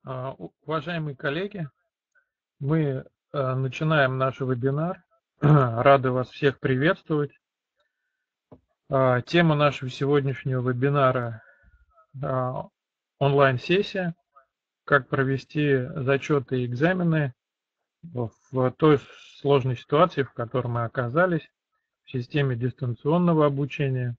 Уважаемые коллеги, мы начинаем наш вебинар. Рады вас всех приветствовать. Тема нашего сегодняшнего вебинара онлайн-сессия «Как провести зачеты и экзамены в той сложной ситуации, в которой мы оказались в системе дистанционного обучения».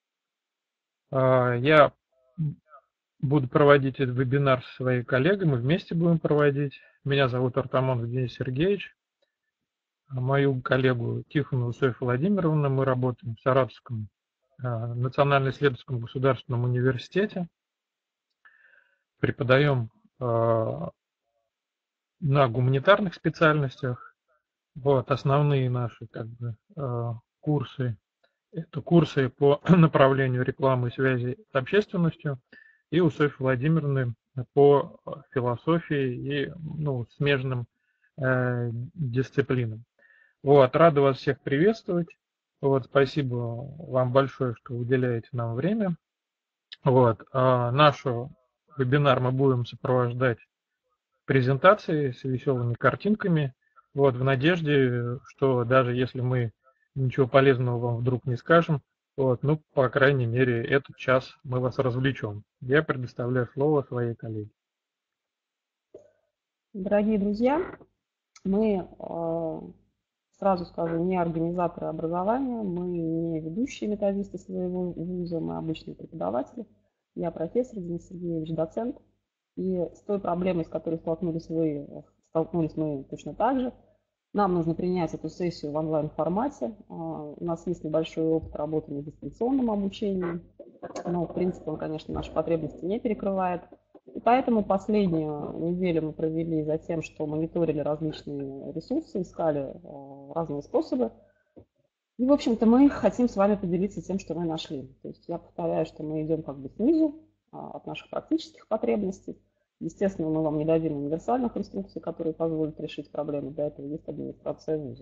Я буду проводить этот вебинар со своей коллегой, мы вместе будем проводить. Меня зовут Артамонов Денис Сергеевич. Мою коллегу Тихонову Софью Владимировну. Мы работаем в Саратовском национально-исследовательском государственном университете. Преподаем на гуманитарных специальностях. Основные наши курсы – это курсы по направлению рекламы и связи с общественностью. И у Софьи Владимировны по философии и смежным дисциплинам. Рада вас всех приветствовать. Спасибо вам большое, что уделяете нам время. Наш вебинар мы будем сопровождать презентацией с веселыми картинками. В надежде, что даже если мы ничего полезного вам вдруг не скажем, по крайней мере, этот час мы вас развлечем. Я предоставляю слово своей коллеге. Дорогие друзья, мы, сразу скажу, не организаторы образования, мы не ведущие методисты своего вуза, мы обычные преподаватели. Я профессор Денис Сергеевич, доцент. И с той проблемой, с которой столкнулись мы точно так же. Нам нужно принять эту сессию в онлайн-формате. У нас есть небольшой опыт работы на дистанционном обучении, но, в принципе, он, конечно, наши потребности не перекрывает. И поэтому последнюю неделю мы провели за тем, что мониторили различные ресурсы, искали разные способы. И, в общем-то, мы хотим с вами поделиться тем, что мы нашли. То есть я повторяю, что мы идем снизу от наших практических потребностей. Естественно, мы вам не дадим универсальных инструкций, которые позволят решить проблемы. Для этого есть администрация вуза.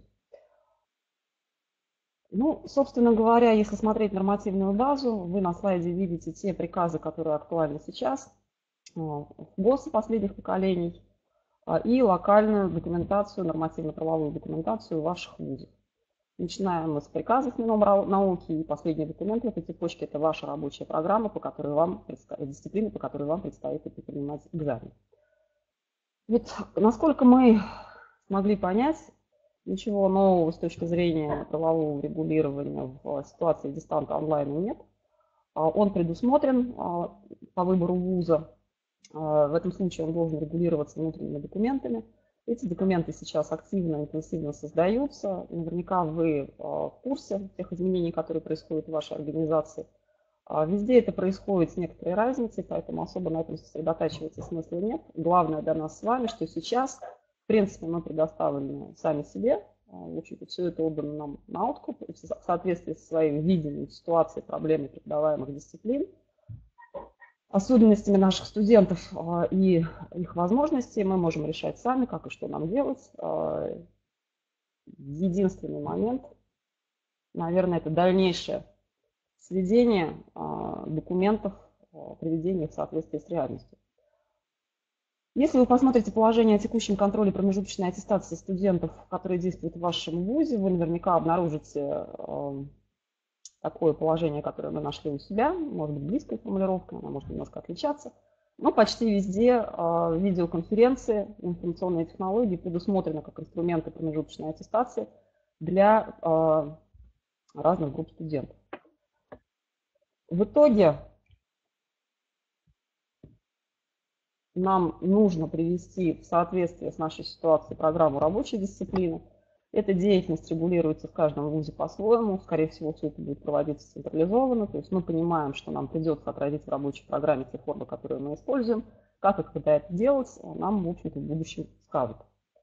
Собственно говоря, если смотреть нормативную базу, вы на слайде видите те приказы, которые актуальны сейчас, ГОСы последних поколений и локальную документацию, нормативно-правовую документацию ваших вузов. Начинаем мы с приказов Минобрнауки, и последний документ в этой цепочке – это ваша рабочая программа, дисциплины, по которой вам предстоит принимать экзамен. Насколько мы смогли понять, ничего нового с точки зрения правового регулирования в ситуации дистанта онлайн нет. Он предусмотрен по выбору вуза. В этом случае он должен регулироваться внутренними документами. Эти документы сейчас активно, интенсивно создаются. Наверняка вы в курсе тех изменений, которые происходят в вашей организации. Везде это происходит с некоторой разницей, поэтому особо на этом сосредотачиваться смысла нет. Главное для нас с вами, что сейчас, в принципе, мы предоставлены сами себе. В общем-то, все это отдано нам на откуп в соответствии со своим видением ситуации, проблемы преподаваемых дисциплин, особенностями наших студентов и их возможностей мы можем решать сами, как и что нам делать. Единственный момент, наверное, это дальнейшее сведение документов, приведение их в соответствие с реальностью. Если вы посмотрите положение о текущем контроле промежуточной аттестации студентов, которые действуют в вашем вузе, вы наверняка обнаружите такое положение, которое мы нашли у себя, может быть, близкая формулировка, она может немножко отличаться. Но почти везде видеоконференции, информационные технологии предусмотрены как инструменты промежуточной аттестации для разных групп студентов. В итоге нам нужно привести в соответствие с нашей ситуацией программу рабочей дисциплины. Эта деятельность регулируется в каждом вузе по-своему. Скорее всего, все это будет проводиться централизованно. То есть мы понимаем, что нам придется отразить в рабочей программе те формы, которые мы используем. Как и когда это делать, нам, в общем-то, в будущем скажут.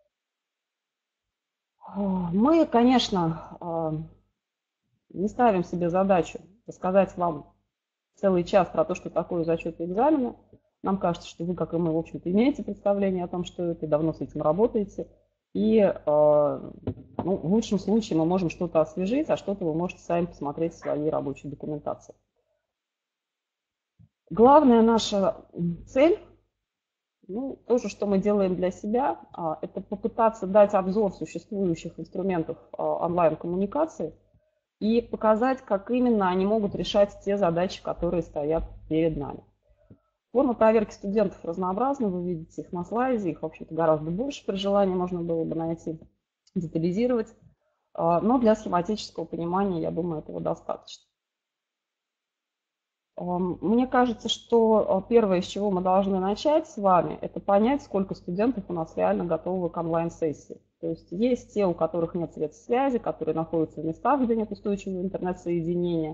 Мы, конечно, не ставим себе задачу рассказать вам целый час про то, что такое зачет и экзамены. Нам кажется, что вы, как и мы, в общем-то, имеете представление о том, что это, и давно с этим работаете. И в лучшем случае мы можем что-то освежить, а что-то вы можете сами посмотреть в своей рабочей документации. Главная наша цель Ну, то же, что мы делаем для себя, это попытаться дать обзор существующих инструментов онлайн-коммуникации и показать, как именно они могут решать те задачи, которые стоят перед нами. Формы проверки студентов разнообразны, вы видите их на слайде, их, в общем-то, гораздо больше, при желании можно было бы найти, детализировать. Но для схематического понимания, я думаю, этого достаточно. Мне кажется, что первое, с чего мы должны начать с вами, это понять, сколько студентов у нас реально готовы к онлайн-сессии. То есть те, у которых нет средств связи, которые находятся в местах, где нет устойчивого интернет-соединения,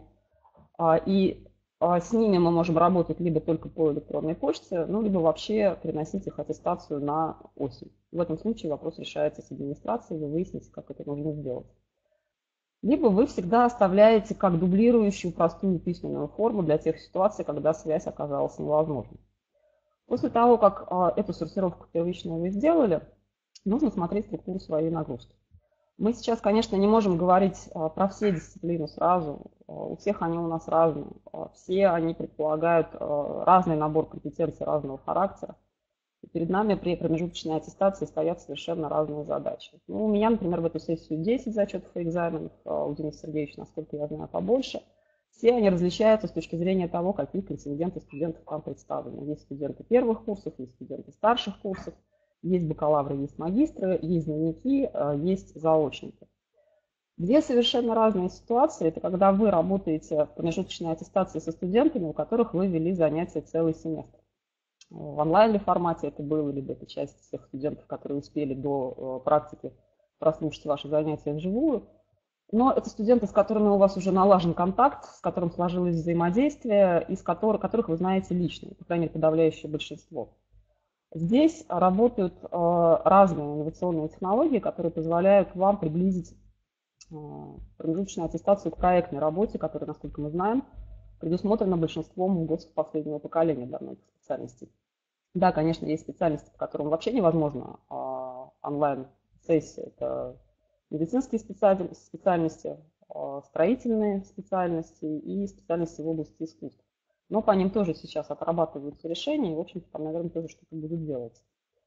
и с ними мы можем работать либо только по электронной почте, ну, либо вообще приносить их аттестацию на осень. В этом случае вопрос решается с администрацией, вы выясните, как это нужно сделать. Либо вы всегда оставляете как дублирующую простую письменную форму для тех ситуаций, когда связь оказалась невозможной. После того, как эту сортировку первичную вы сделали, нужно смотреть структуру своей нагрузки. Мы сейчас, конечно, не можем говорить про все дисциплины сразу, у всех они у нас разные, все они предполагают разный набор компетенций разного характера. И перед нами при промежуточной аттестации стоят совершенно разные задачи. Ну, у меня, например, в эту сессию 10 зачетов и экзаменов, у Дениса Сергеевича, насколько я знаю, побольше. Все они различаются с точки зрения того, какие контингенты студентов там представлены. Есть студенты первых курсов, есть студенты старших курсов. Есть бакалавры, есть магистры, есть дневники, есть заочники. Две совершенно разные ситуации. Это когда вы работаете в промежуточной аттестации со студентами, у которых вы вели занятия целый семестр. В онлайн формате это было, либо это часть тех студентов, которые успели до практики прослушать ваши занятия вживую. Но это студенты, с которыми у вас уже налажен контакт, с которым сложилось взаимодействие, и которых вы знаете лично, по крайней мере, подавляющее большинство. Здесь работают разные инновационные технологии, которые позволяют вам приблизить промежуточную аттестацию к проектной работе, которая, насколько мы знаем, предусмотрена большинством ГОСов последнего поколения для многих специальностей. Да, конечно, есть специальности, по которым вообще невозможно онлайн-сессия. Это медицинские специальности, строительные специальности и специальности в области искусств. Но по ним тоже сейчас отрабатываются решения, и, в общем-то, там, наверное, тоже что-то будет делаться.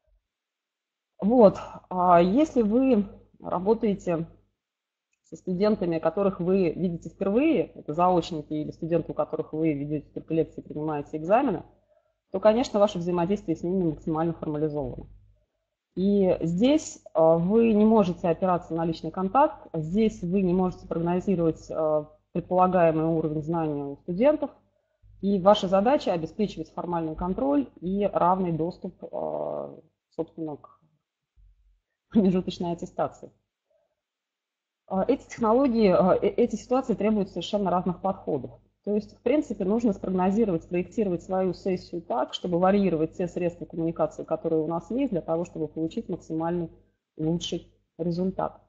Вот, если вы работаете со студентами, которых вы видите впервые, это заочники или студенты, у которых вы ведете только лекции, принимаете экзамены, то, конечно, ваше взаимодействие с ними максимально формализовано. И здесь вы не можете опираться на личный контакт, здесь вы не можете прогнозировать предполагаемый уровень знаний у студентов, и ваша задача обеспечивать формальный контроль и равный доступ, собственно, к промежуточной аттестации. Эти технологии, эти ситуации требуют совершенно разных подходов. То есть, в принципе, нужно спрогнозировать, спроектировать свою сессию так, чтобы варьировать те средства коммуникации, которые у нас есть, для того, чтобы получить максимальный лучший результат.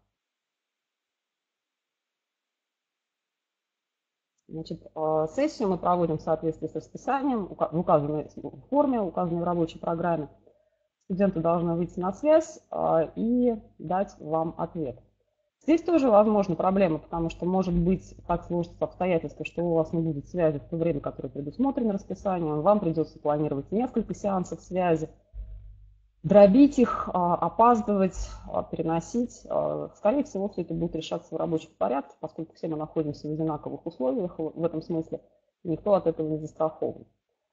Значит, сессию мы проводим в соответствии с расписанием, в указанной форме, указанной в рабочей программе. Студенты должны выйти на связь и дать вам ответ. Здесь тоже возможны проблемы, потому что может быть так сложится обстоятельства, что у вас не будет связи в то время, которое предусмотрено расписанием, вам придется планировать несколько сеансов связи, дробить их, опаздывать, переносить. Скорее всего, все это будет решаться в рабочем порядке, поскольку все мы находимся в одинаковых условиях в этом смысле, никто от этого не застрахован.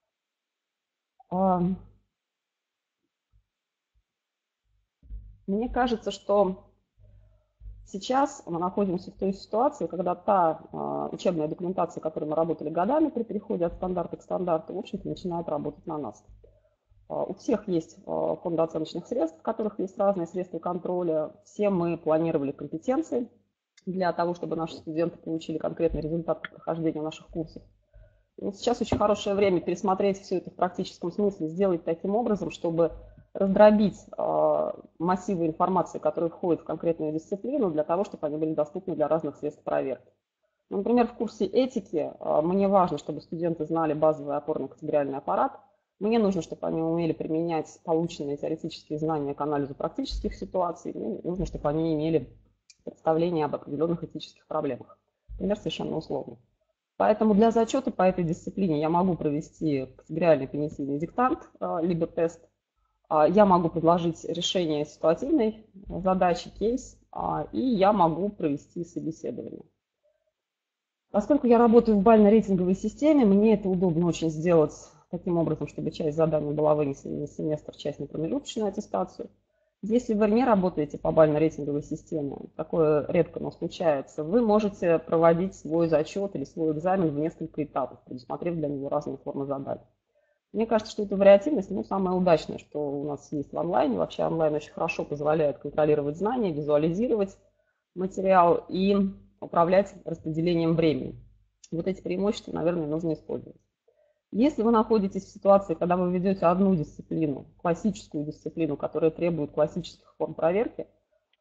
Мне кажется, что сейчас мы находимся в той ситуации, когда та учебная документация, которой мы работали годами при переходе от стандарта к стандарту, в общем-то, начинает работать на нас. У всех есть фонды оценочных средств, в которых есть разные средства контроля. Все мы планировали компетенции для того, чтобы наши студенты получили конкретный результат прохождения наших курсов. И вот сейчас очень хорошее время пересмотреть все это в практическом смысле, сделать таким образом, чтобы раздробить массивы информации, которые входят в конкретную дисциплину, для того, чтобы они были доступны для разных средств проверки. Например, в курсе этики мне важно, чтобы студенты знали базовый опорно-категориальный аппарат. Мне нужно, чтобы они умели применять полученные теоретические знания к анализу практических ситуаций. Мне нужно, чтобы они имели представление об определенных этических проблемах. Например, совершенно условно. Поэтому для зачета по этой дисциплине я могу провести категориальный понятийный диктант, либо тест. Я могу предложить решение ситуативной задачи, кейс, и я могу провести собеседование. Поскольку я работаю в бально-рейтинговой системе, мне это удобно очень сделать таким образом, чтобы часть заданий была вынесена на семестр, часть на промежуточную аттестацию. Если вы не работаете по бально-рейтинговой системе, такое редко, но случается, вы можете проводить свой зачет или свой экзамен в несколько этапов, предусмотрев для него разные формы заданий. Мне кажется, что эта вариативность, самое удачное, что у нас есть в онлайне. Вообще онлайн очень хорошо позволяет контролировать знания, визуализировать материал и управлять распределением времени. Вот эти преимущества, наверное, нужно использовать. Если вы находитесь в ситуации, когда вы ведете одну дисциплину, классическую дисциплину, которая требует классических форм проверки,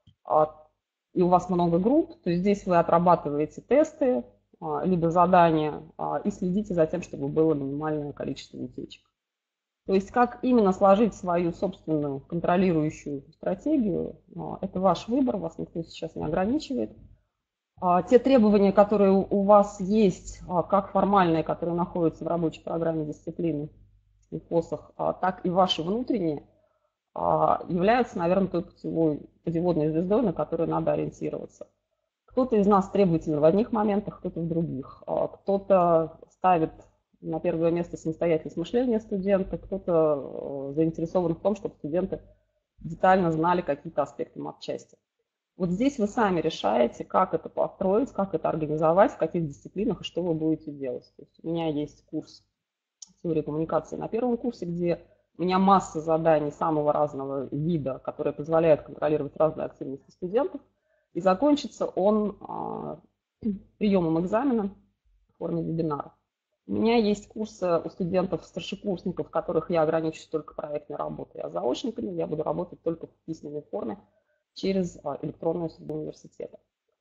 и у вас много групп, то здесь вы отрабатываете тесты, либо задания, и следите за тем, чтобы было минимальное количество утечек. То есть как именно сложить свою собственную контролирующую стратегию, это ваш выбор, вас никто сейчас не ограничивает. Те требования, которые у вас есть, как формальные, которые находятся в рабочей программе дисциплины и ФОСах, так и ваши внутренние, являются, наверное, той путеводной звездой, на которую надо ориентироваться. Кто-то из нас требователен в одних моментах, кто-то в других. Кто-то ставит на первое место самостоятельность мышления студента, кто-то заинтересован в том, чтобы студенты детально знали какие-то аспекты матчасти. Вот здесь вы сами решаете, как это построить, как это организовать, в каких дисциплинах и что вы будете делать. То есть у меня есть курс теории коммуникации на первом курсе, где у меня масса заданий самого разного вида, которые позволяют контролировать разные активности студентов. И закончится он приемом экзамена в форме вебинара. У меня есть курсы у студентов-старшекурсников, в которых я ограничусь только проектной работой, а заочниками я буду работать только в письменной форме через электронную среду университета.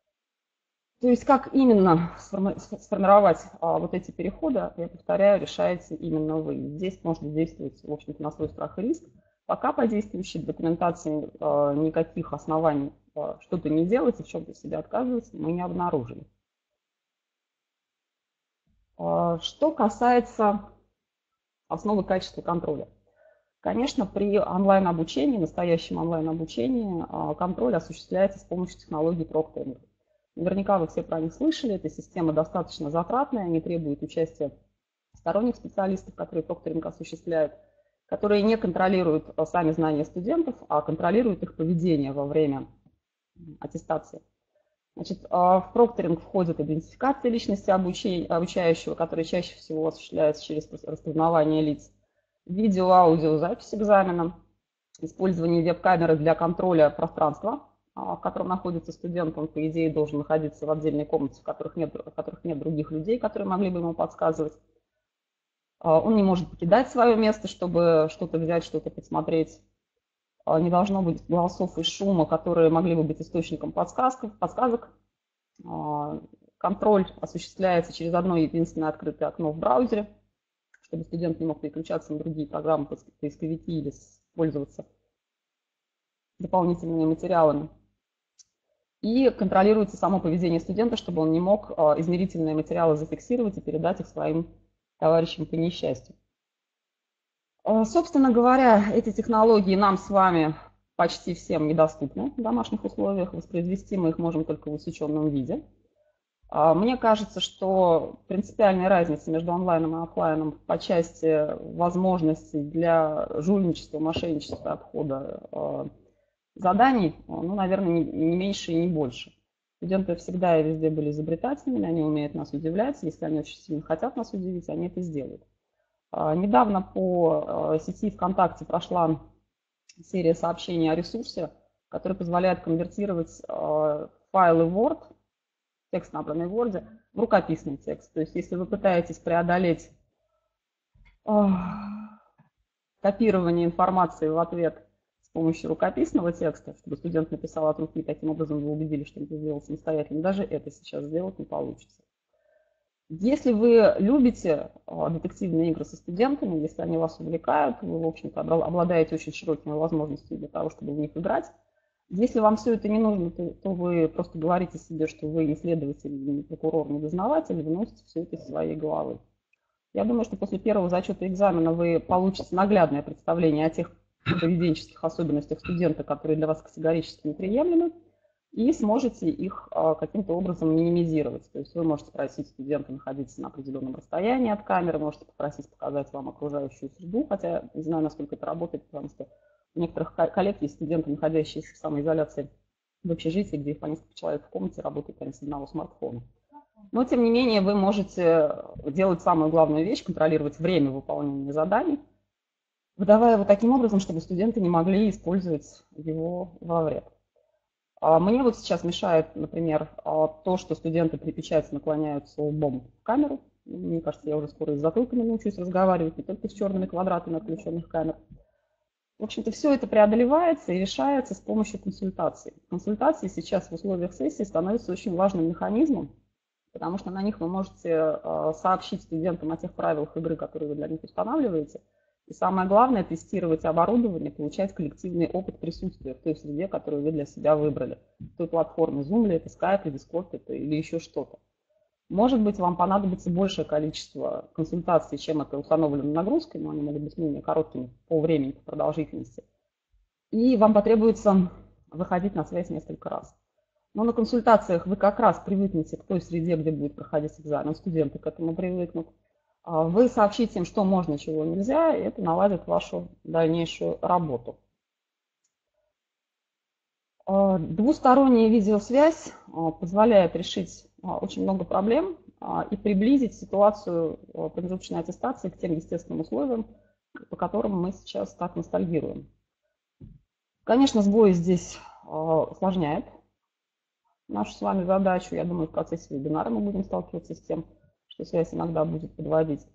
То есть как именно сформировать вот эти переходы, я повторяю, решаете именно вы. Здесь можно действовать, в общем-то, на свой страх и риск. Пока по действующей документации никаких оснований что-то не делать и в чем-то себя отказывать мы не обнаружили. Что касается основы качества контроля. Конечно, при онлайн-обучении, настоящем онлайн-обучении, контроль осуществляется с помощью технологий прокторинга. Наверняка вы все про них слышали, эта система достаточно затратная, не требует участия сторонних специалистов, которые прокторинг осуществляют, которые не контролируют сами знания студентов, а контролируют их поведение во время аттестации. Значит, в прокторинг входит идентификация личности обучающего, которая чаще всего осуществляется через распознавание лиц, видео, аудиозапись экзамена, использование веб-камеры для контроля пространства, в котором находится студент. Он, по идее, должен находиться в отдельной комнате, в которых нет других людей, которые могли бы ему подсказывать. Он не может покидать свое место, чтобы что-то взять, что-то посмотреть. Не должно быть голосов и шума, которые могли бы быть источником подсказок. Контроль осуществляется через одно единственное открытое окно в браузере, чтобы студент не мог переключаться на другие программы, поисковики или пользоваться дополнительными материалами. И контролируется само поведение студента, чтобы он не мог измерительные материалы зафиксировать и передать их своим товарищам по несчастью. Собственно говоря, эти технологии нам с вами почти всем недоступны в домашних условиях. Воспроизвести мы их можем только в усеченном виде. Мне кажется, что принципиальная разница между онлайном и офлайном по части возможностей для жульничества, мошенничества, обхода заданий, наверное, не меньше и не больше. Студенты всегда и везде были изобретательными, они умеют нас удивлять. Если они очень сильно хотят нас удивить, они это сделают. Недавно по сети ВКонтакте прошла серия сообщений о ресурсе, который позволяет конвертировать файлы Word, текст, набранный в Word, в рукописный текст. То есть если вы пытаетесь преодолеть копирование информации в ответ с помощью рукописного текста, чтобы студент написал от руки, таким образом вы убедили, что он это сделал самостоятельно, даже это сейчас сделать не получится. Если вы любите детективные игры со студентами, если они вас увлекают, вы, в общем-то, обладаете очень широкими возможностями для того, чтобы в них играть. Если вам все это не нужно, то вы просто говорите себе, что вы не следователь, не прокурор, не дознаватель, выносите все это из своей головы. Я думаю, что после первого зачета экзамена вы получите наглядное представление о тех поведенческих особенностях студента, которые для вас категорически неприемлемы, и сможете их каким-то образом минимизировать. То есть вы можете просить студента находиться на определенном расстоянии от камеры, можете попросить показать вам окружающую среду, хотя не знаю, насколько это работает, потому что у некоторых коллег есть студенты, находящиеся в самоизоляции в общежитии, где их по несколько человек в комнате, работают они с одного смартфона. Но, тем не менее, вы можете делать самую главную вещь, контролировать время выполнения заданий, выдавая его таким образом, чтобы студенты не могли использовать его во вред. Мне вот сейчас мешает, например, то, что студенты при печати наклоняются лбом в камеру. Мне кажется, я уже скоро и с затылками научусь разговаривать, не только с черными квадратами отключенных камер. В общем-то, все это преодолевается и решается с помощью консультаций. Консультации сейчас в условиях сессии становятся очень важным механизмом, потому что на них вы можете сообщить студентам о тех правилах игры, которые вы для них устанавливаете. И самое главное, тестировать оборудование, получать коллективный опыт присутствия в той среде, которую вы для себя выбрали. В той платформе Zoom ли это, Skype, или Discord это, или еще что-то. Может быть, вам понадобится большее количество консультаций, чем это установлено нагрузкой, но они могут быть менее короткими по времени, по продолжительности. И вам потребуется выходить на связь несколько раз. Но на консультациях вы как раз привыкнете к той среде, где будет проходить экзамен, студенты к этому привыкнут. Вы сообщите им, что можно, чего нельзя, и это наладит вашу дальнейшую работу. Двусторонняя видеосвязь позволяет решить очень много проблем и приблизить ситуацию промежуточной аттестации к тем естественным условиям, по которым мы сейчас так ностальгируем. Конечно, сбои здесь усложняют нашу с вами задачу. Я думаю, в процессе вебинара мы будем сталкиваться с тем, что связь иногда будет подводить.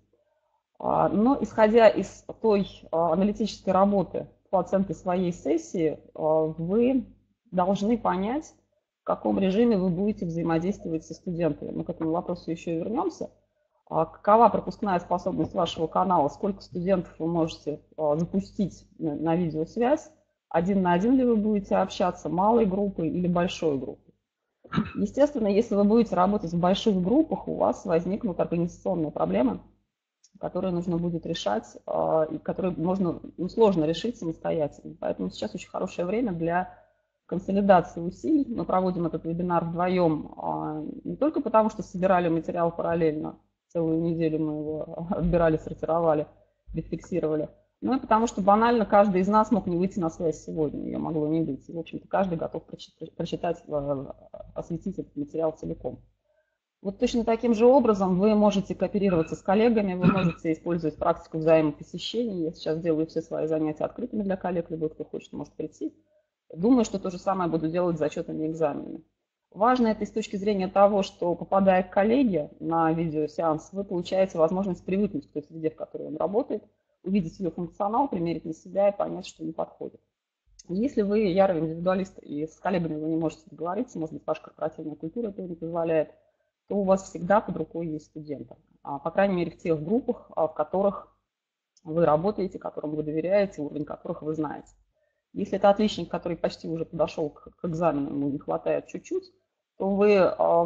Но исходя из той аналитической работы по оценке своей сессии, вы должны понять, в каком режиме вы будете взаимодействовать со студентами. Мы к этому вопросу еще и вернемся. Какова пропускная способность вашего канала, сколько студентов вы можете запустить на видеосвязь, один на один ли вы будете общаться, малой группой или большой группой. Естественно, если вы будете работать в больших группах, у вас возникнут организационные проблемы, которые нужно будет решать, и которые сложно решить самостоятельно. Поэтому сейчас очень хорошее время для консолидации усилий. Мы проводим этот вебинар вдвоем, не только потому, что собирали материал параллельно, целую неделю мы его отбирали, сортировали, рефлексировали, но и потому, что банально каждый из нас мог не выйти на связь сегодня, ее могло не быть. И, в общем-то, каждый готов прочитать, осветить этот материал целиком. Вот точно таким же образом вы можете кооперироваться с коллегами, вы можете использовать практику взаимопосещений. Я сейчас делаю все свои занятия открытыми для коллег, любой, кто хочет, может прийти. Думаю, что то же самое буду делать с зачетами и экзаменами. Важно это и с точки зрения того, что, попадая к коллеге на видеосеанс, вы получаете возможность привыкнуть к той среде, в которой он работает, увидеть ее функционал, примерить на себя и понять, что не подходит. Если вы ярый индивидуалист и с коллегами вы не можете договориться, может быть, ваша корпоративная культура этого не позволяет, то у вас всегда под рукой есть студенты. По крайней мере, в тех группах, в которых вы работаете, которым вы доверяете, уровень которых вы знаете. Если это отличник, который почти уже подошел к экзамену, ему не хватает чуть-чуть, то вы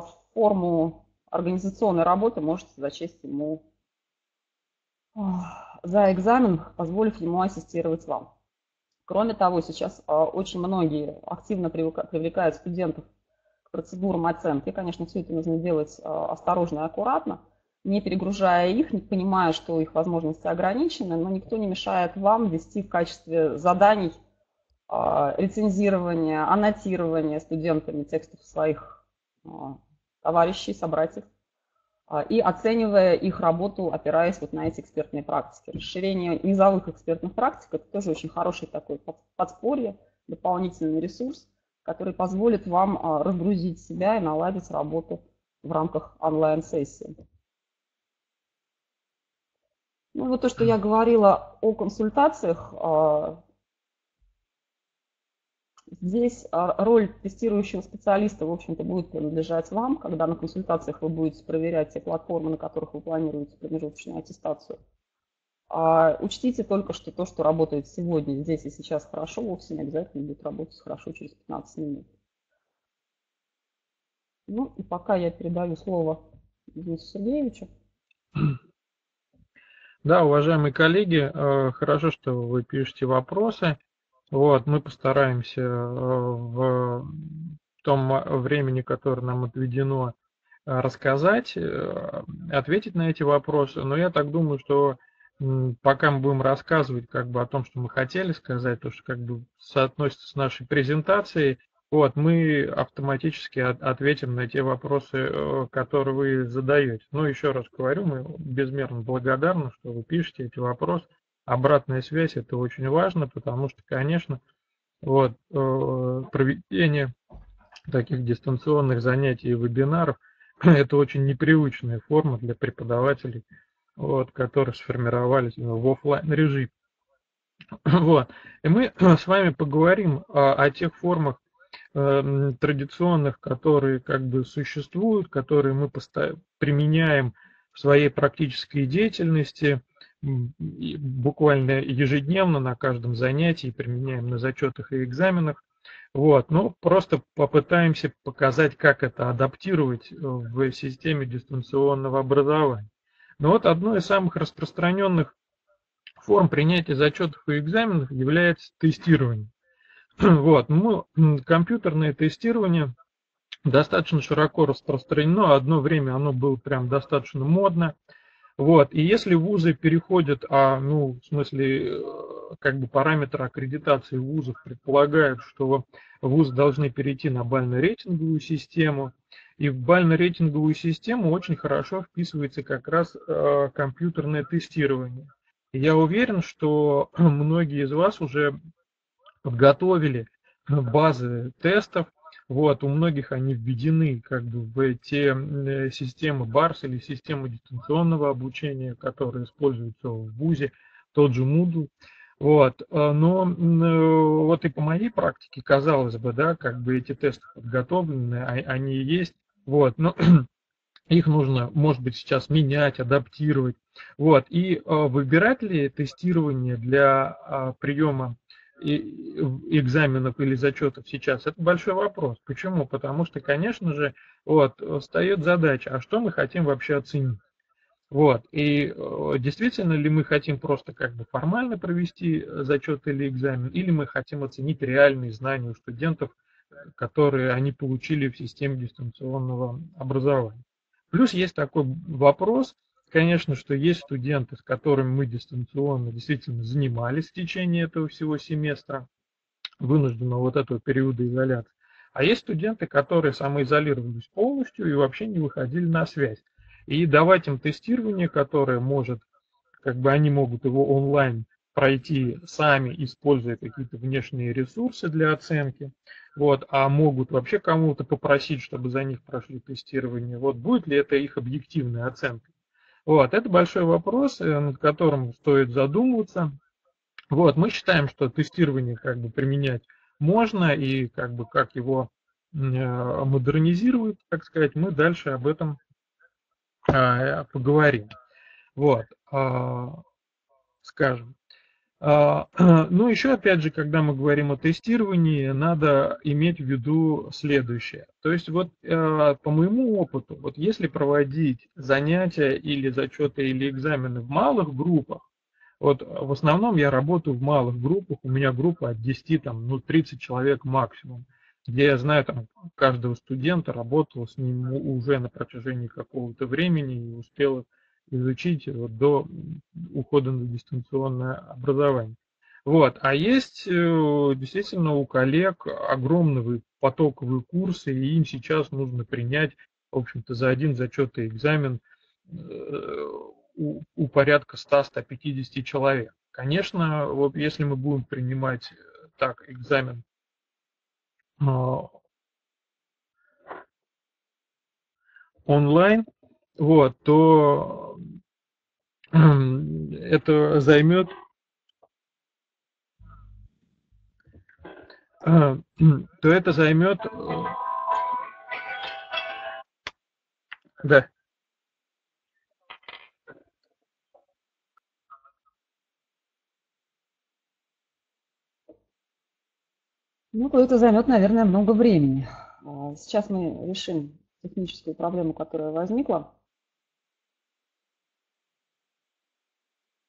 форму организационной работы можете зачесть ему за экзамен, позволив ему ассистировать вам. Кроме того, сейчас очень многие активно привлекают студентов к процедурам оценки. Конечно, все это нужно делать осторожно и аккуратно, не перегружая их, не понимая, что их возможности ограничены, но никто не мешает вам вести в качестве заданий рецензирование, аннотирование студентами текстов своих товарищей, собратьев, и оценивая их работу, опираясь вот на эти экспертные практики. Расширение низовых экспертных практик – это тоже очень хороший такой подспорье, дополнительный ресурс, который позволит вам разгрузить себя и наладить работу в рамках онлайн-сессии. Ну вот то, что я говорила о консультациях, здесь роль тестирующего специалиста, в общем-то, будет принадлежать вам, когда на консультациях вы будете проверять те платформы, на которых вы планируете промежуточную аттестацию. Учтите только, что то, что работает сегодня, здесь и сейчас хорошо, вовсе не обязательно будет работать хорошо через 15 минут. Ну и пока я передаю слово Денису Сергеевичу. Да, уважаемые коллеги, хорошо, что вы пишете вопросы. Вот, мы постараемся в том времени, которое нам отведено, рассказать, ответить на эти вопросы. Но я так думаю, что пока мы будем рассказывать как бы о том, что мы хотели сказать, то, что как бы соотносится с нашей презентацией, вот, мы автоматически ответим на те вопросы, которые вы задаете. Ну, еще раз говорю, мы безмерно благодарны, что вы пишете эти вопросы. Обратная связь – это очень важно, потому что, конечно, вот, проведение таких дистанционных занятий и вебинаров – это очень непривычная форма для преподавателей, вот, которые сформировались в офлайн режиме. Вот. И мы с вами поговорим о тех формах традиционных, которые как бы существуют, которые мы применяем в своей практической деятельности, буквально ежедневно на каждом занятии, применяем на зачетах и экзаменах. Вот, ну, просто попытаемся показать, как это адаптировать в системе дистанционного образования. Но вот одной из самых распространенных форм принятия зачетов и экзаменов является тестирование. Вот, ну, компьютерное тестирование достаточно широко распространено, одно время оно было прям достаточно модно. Вот, и если вузы переходят, ну, в смысле, как бы параметры аккредитации вузов предполагают, что вузы должны перейти на бально-рейтинговую систему, и в бально-рейтинговую систему очень хорошо вписывается как раз компьютерное тестирование. И я уверен, что многие из вас уже подготовили базы тестов. Вот, у многих они введены как бы в те системы BARS или системы дистанционного обучения, которые используются в ВУЗе, тот же Moodle. Вот, но вот и по моей практике, казалось бы, да, как бы эти тесты подготовлены, они есть, вот, но их нужно, может быть, сейчас менять, адаптировать. Вот, и выбирать ли тестирование для приема экзаменов или зачетов сейчас, это большой вопрос. Почему? Потому что, конечно же, вот, встает задача, а что мы хотим вообще оценить? Вот, и действительно ли мы хотим просто как бы формально провести зачет или экзамен, или мы хотим оценить реальные знания у студентов, которые они получили в системе дистанционного образования. Плюс есть такой вопрос, конечно, что есть студенты, с которыми мы дистанционно действительно занимались в течение этого всего семестра, вынужденного вот этого периода изоляции. А есть студенты, которые самоизолировались полностью и вообще не выходили на связь. И давать им тестирование, которое может, как бы они могут его онлайн пройти сами, используя какие-то внешние ресурсы для оценки, вот, а могут вообще кому-то попросить, чтобы за них прошли тестирование. Вот будет ли это их объективная оценка? Вот, это большой вопрос, над которым стоит задумываться. Вот, мы считаем, что тестирование как бы применять можно и как бы как его модернизировать, так сказать, мы дальше об этом поговорим. Вот, скажем. Ну, еще опять же, когда мы говорим о тестировании, надо иметь в виду следующее. То есть вот по моему опыту, вот если проводить занятия или зачеты или экзамены в малых группах, вот в основном я работаю в малых группах, у меня группа от 10, там, ну, 30 человек максимум, где я знаю там каждого студента, работал с ним уже на протяжении какого-то времени и успел изучить вот до ухода на дистанционное образование. Вот. А есть действительно у коллег огромные потоковые курсы, и им сейчас нужно принять, в общем-то, за один зачет и экзамен у порядка 100-150 человек. Конечно, вот если мы будем принимать так экзамен онлайн, вот, то это займет да. Ну, это займет, наверное, много времени. Сейчас мы решим техническую проблему, которая возникла.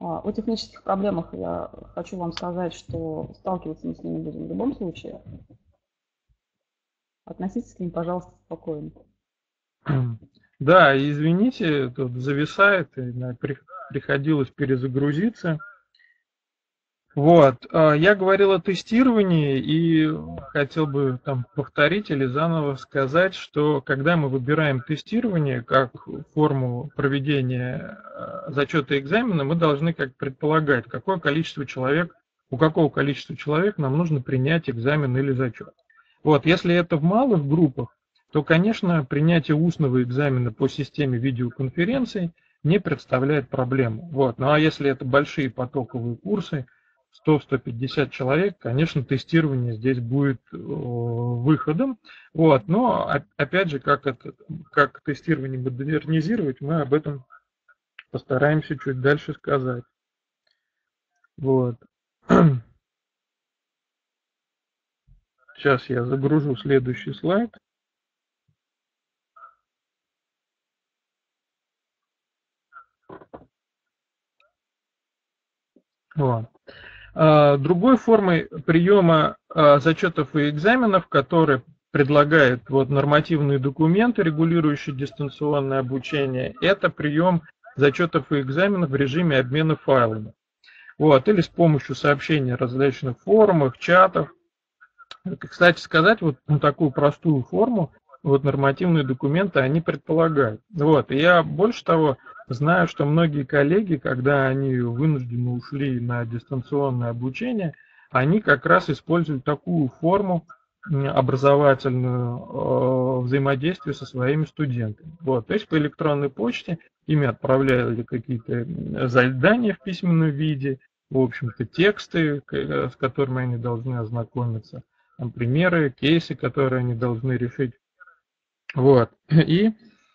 О технических проблемах я хочу вам сказать, что сталкиваться мы с ними будем в любом случае. Относитесь к ним, пожалуйста, спокойно. Да, извините, тут зависает, и приходилось перезагрузиться. Вот, я говорил о тестировании и хотел бы там повторить или заново сказать, что когда мы выбираем тестирование как форму проведения зачета экзамена, мы должны как предполагать, у какого количества человек нам нужно принять экзамен или зачет. Вот, если это в малых группах, то, конечно, принятие устного экзамена по системе видеоконференций не представляет проблему. Вот. Ну а если это большие потоковые курсы, 100-150 человек, конечно, тестирование здесь будет выходом. Вот. Но опять же, как тестирование модернизировать, мы об этом постараемся чуть дальше сказать. Вот. Сейчас я загружу следующий слайд. Вот. Другой формой приема зачетов и экзаменов, который предлагает нормативные документы, регулирующие дистанционное обучение, это прием зачетов и экзаменов в режиме обмена файлами. Вот, или с помощью сообщений в различных форумах, чатах. Кстати сказать, такую простую форму нормативные документы они предполагают. Вот, и я больше того знаю, что многие коллеги, когда они вынужденно ушли на дистанционное обучение, они как раз используют такую форму образовательную взаимодействия со своими студентами. Вот, то есть по электронной почте ими отправляли какие-то задания в письменном виде, в общем-то тексты, с которыми они должны ознакомиться, там, примеры, кейсы, которые они должны решить. Вот. И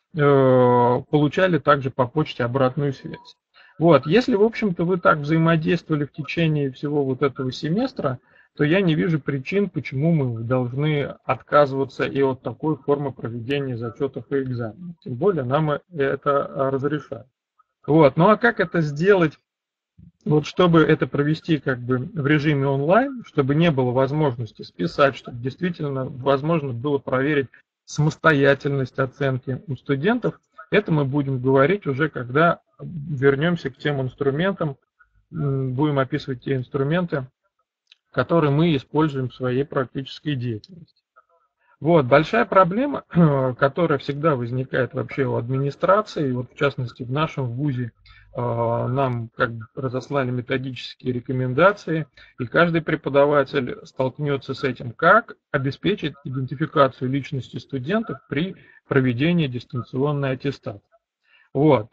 получали также по почте обратную связь. Вот. Если, в общем-то, вы так взаимодействовали в течение всего этого семестра, то я не вижу причин, почему мы должны отказываться и от такой формы проведения зачетов и экзаменов. Тем более нам это разрешают. Вот. Ну а как это сделать, чтобы это провести в режиме онлайн, чтобы не было возможности списать, чтобы действительно возможно было проверить самостоятельность оценки у студентов, это мы будем говорить уже, когда вернемся к тем инструментам, будем описывать те инструменты, которые мы используем в своей практической деятельности. Вот, большая проблема, которая всегда возникает вообще у администрации, в частности в нашем вузе нам разослали методические рекомендации, и каждый преподаватель столкнется с этим, как обеспечить идентификацию личности студентов при проведении дистанционной аттестации. Вот.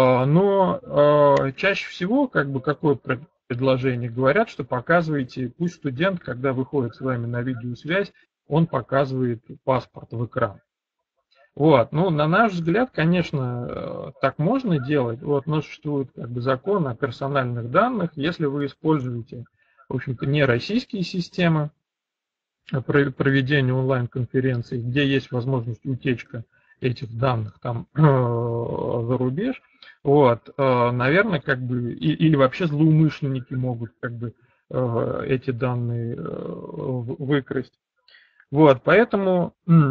Но чаще всего, какое предложение, говорят, что показывайте, пусть студент, когда выходит с вами на видеосвязь, он показывает паспорт в экран. Вот. Ну, на наш взгляд, конечно, так можно делать, но существует закон о персональных данных. Если вы используете, в общем-то, не российские системы проведения онлайн-конференций, где есть возможность утечка этих данных там за рубеж, наверное, или вообще злоумышленники могут эти данные выкрасть. Вот, поэтому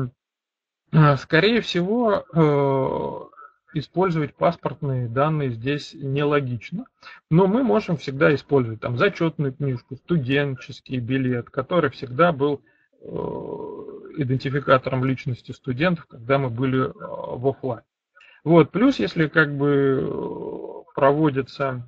скорее всего, использовать паспортные данные здесь нелогично. Но мы можем всегда использовать там зачетную книжку, студенческий билет, который всегда был идентификатором личности студентов, когда мы были в офлайн. Вот, плюс, если проводится,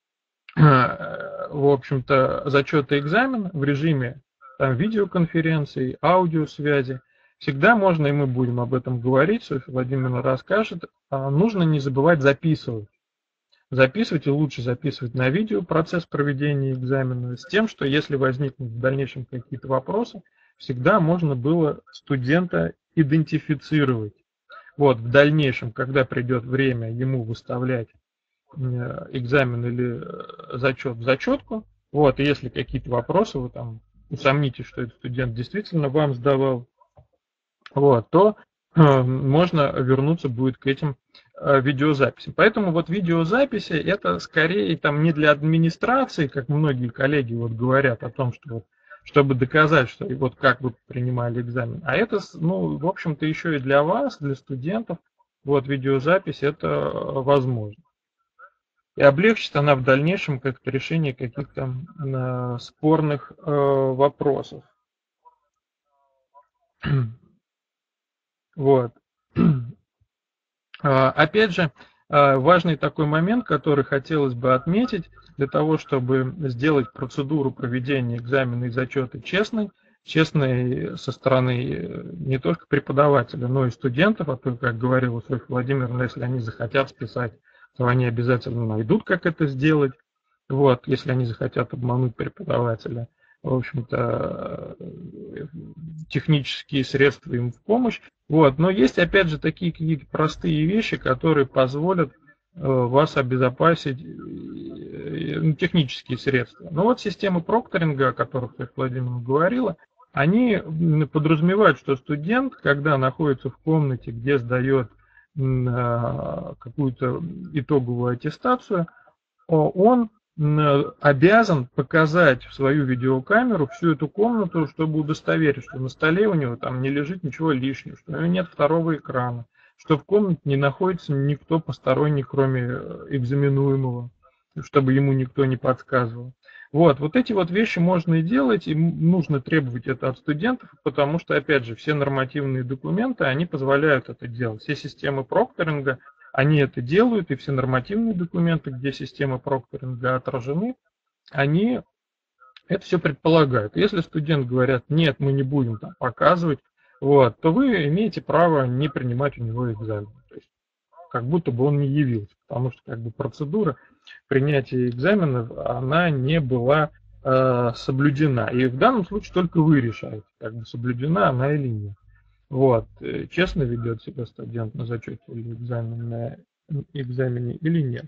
в общем-то, зачет и экзамен в режиме видеоконференции, аудиосвязи, всегда можно, и мы будем об этом говорить, Софья Владимировна расскажет, нужно не забывать записывать. Записывать, и лучше записывать на видео процесс проведения экзамена, с тем, что если возникнут в дальнейшем какие-то вопросы, всегда можно было студента идентифицировать. Вот, в дальнейшем, когда придет время ему выставлять экзамен или зачет в зачетку, и если какие-то вопросы, вы там усомнитесь, что этот студент действительно вам сдавал, то можно вернуться будет к этим видеозаписям. Поэтому вот видеозаписи это скорее там не для администрации, как многие коллеги вот говорят о том, что вот, чтобы доказать, что вот как вы принимали экзамен, а это, ну, в общем-то, еще и для вас, для студентов, вот видеозапись это возможно. И облегчит она в дальнейшем как-то решение каких-то спорных вопросов. Вот. Опять же, важный такой момент, который хотелось бы отметить, для того, чтобы сделать процедуру проведения экзамена и зачета честной со стороны не только преподавателя, но и студентов, а то, как говорила Софья Владимировна, если они захотят списать, то они обязательно найдут, как это сделать. Вот, если они захотят обмануть преподавателя, в общем-то, технические средства им в помощь. Вот, но есть, опять же, такие какие-то простые вещи, которые позволят вас обезопасить, технические средства. Но вот системы прокторинга, о которых Софья Владимировна говорила, они подразумевают, что студент, когда находится в комнате, где сдает какую-то итоговую аттестацию, он обязан показать в свою видеокамеру всю эту комнату, чтобы удостоверить, что на столе у него там не лежит ничего лишнего, что у него нет второго экрана, что в комнате не находится никто посторонний, кроме экзаменуемого, чтобы ему никто не подсказывал. Вот эти вот вещи можно и делать, и нужно требовать это от студентов, потому что, опять же, все нормативные документы, они позволяют это делать. Все системы прокторинга, они это делают, и все нормативные документы, где системы прокторинга отражены, они это все предполагают. Если студент говорят, нет, мы не будем там показывать, вот, то вы имеете право не принимать у него экзамен. То есть, как будто бы он не явился, потому что как бы процедура принятия экзаменов, она не была соблюдена. И в данном случае только вы решаете, как бы соблюдена она или нет. Вот, честно ведет себя студент на зачете или экзамене или нет.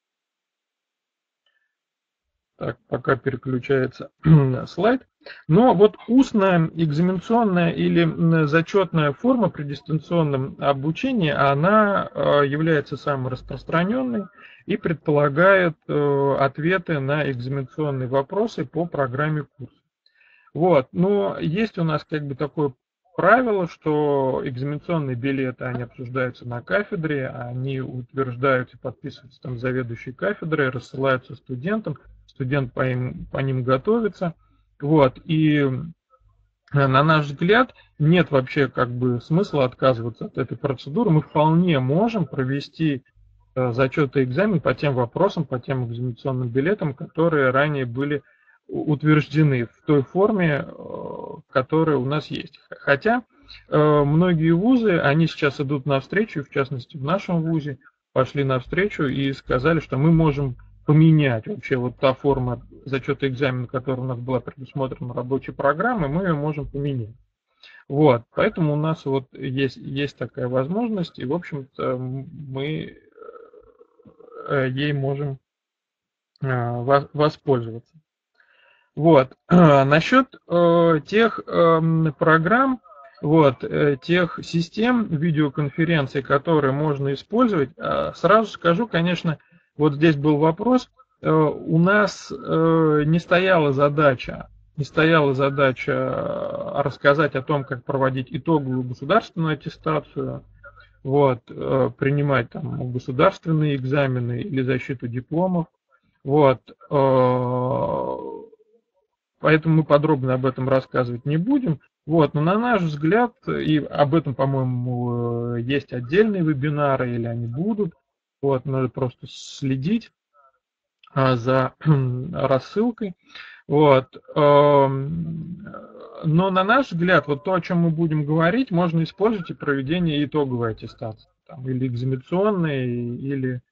Так, пока переключается слайд. Но вот устная экзаменационная или зачетная форма при дистанционном обучении, она является самой распространенной и предполагает ответы на экзаменационные вопросы по программе курса. Вот, но есть у нас как бы такое правило, что экзаменационные билеты, они обсуждаются на кафедре, они утверждаются, подписываются там заведующей кафедрой, рассылаются студентам, студент по ним готовится. Вот, и на наш взгляд нет вообще как бы смысла отказываться от этой процедуры. Мы вполне можем провести зачет и экзамен по тем вопросам, по тем экзаменационным билетам, которые ранее были утверждены в той форме, которая у нас есть. Хотя многие вузы, они сейчас идут навстречу, в частности в нашем вузе, пошли навстречу и сказали, что мы можем поменять вообще вот та форма зачета экзамена, которая у нас была предусмотрена рабочей программой, мы ее можем поменять. Вот, поэтому у нас вот есть такая возможность, и, в общем-то, мы ей можем воспользоваться. Вот. Насчет тех программ, вот, тех систем видеоконференций, которые можно использовать, сразу скажу, конечно, вот здесь был вопрос, у нас не стояла задача рассказать о том, как проводить итоговую государственную аттестацию, вот, принимать там государственные экзамены или защиту дипломов. Вот, поэтому мы подробно об этом рассказывать не будем. Вот, но на наш взгляд, и об этом, по-моему, есть отдельные вебинары, или они будут. Вот, надо просто следить за рассылкой. Вот. Но на наш взгляд, вот то, о чем мы будем говорить, можно использовать и проведение итоговой аттестации. Там, или экзаменационной, или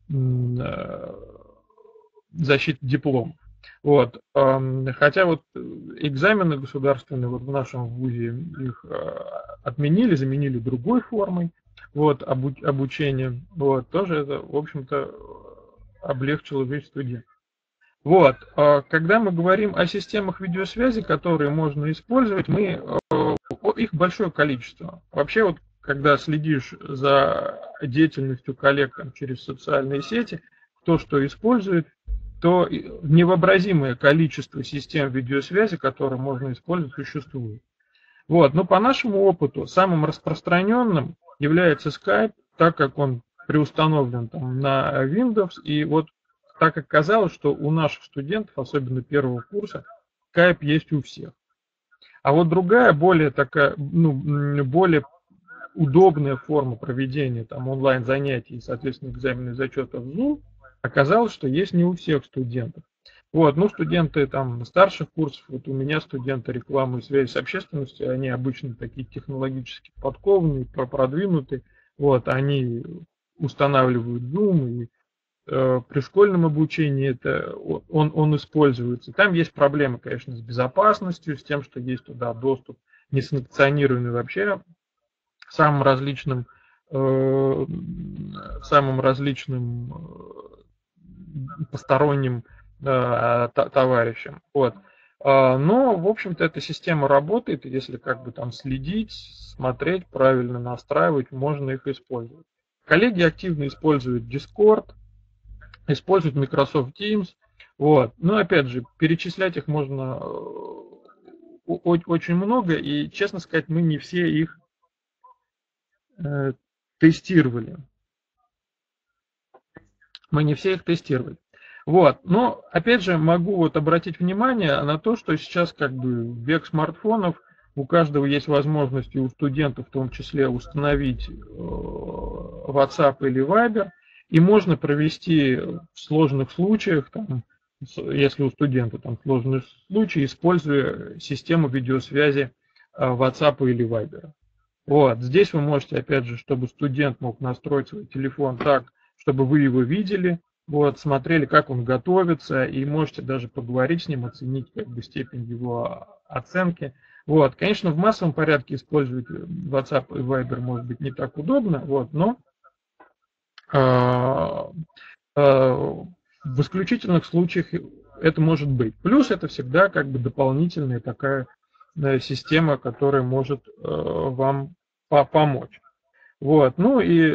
защиты дипломов. Вот. Хотя вот экзамены государственные вот в нашем вузе их отменили, заменили другой формой вот, обучения. Вот. Тоже это, в общем-то, облегчило жизнь студентов. Вот. Когда мы говорим о системах видеосвязи, которые можно использовать, их большое количество. Вообще вот когда следишь за деятельностью коллег там, через социальные сети, кто что использует, то невообразимое количество систем видеосвязи, которые можно использовать, существует. Вот. Но по нашему опыту самым распространенным является Skype, так как он преустановлен там, на Windows. И вот так оказалось, что у наших студентов, особенно первого курса, Skype есть у всех. А вот другая, более такая, более удобная форма проведения там, онлайн-занятий и, соответственно, экзаменных зачетов в Zoom, оказалось, что есть не у всех студентов. Вот, ну, студенты там старших курсов, вот у меня студенты рекламы и связи с общественностью, они обычно такие технологически подкованные, продвинутые, вот, они устанавливают Zoom, и при школьном обучении это, он используется. Там есть проблемы, конечно, с безопасностью, с тем, что есть туда доступ несанкционированный вообще самым различным посторонним товарищам. Вот. Но, в общем-то, эта система работает, и если как бы там следить, смотреть, правильно настраивать, можно их использовать. Коллеги активно используют Discord, используют Microsoft Teams. Вот. Но, опять же, перечислять их можно очень много, и, честно сказать, мы не все их тестировали. Мы не все их тестировали. Вот. Но, опять же, могу вот обратить внимание на то, что сейчас как бы век смартфонов, у каждого есть возможность, и у студентов в том числе, установить WhatsApp или Viber, и можно провести в сложных случаях, там, если у студента там сложный случай, используя систему видеосвязи WhatsApp или Viber. Вот. Здесь вы можете, опять же, чтобы студент мог настроить свой телефон так, чтобы вы его видели, вот, смотрели, как он готовится, и можете даже поговорить с ним, оценить как бы степень его оценки. Вот. Конечно, в массовом порядке использовать WhatsApp и Viber может быть не так удобно, вот, но в исключительных случаях это может быть. Плюс это всегда как бы дополнительная такая система, которая может вам помочь. Вот. Ну и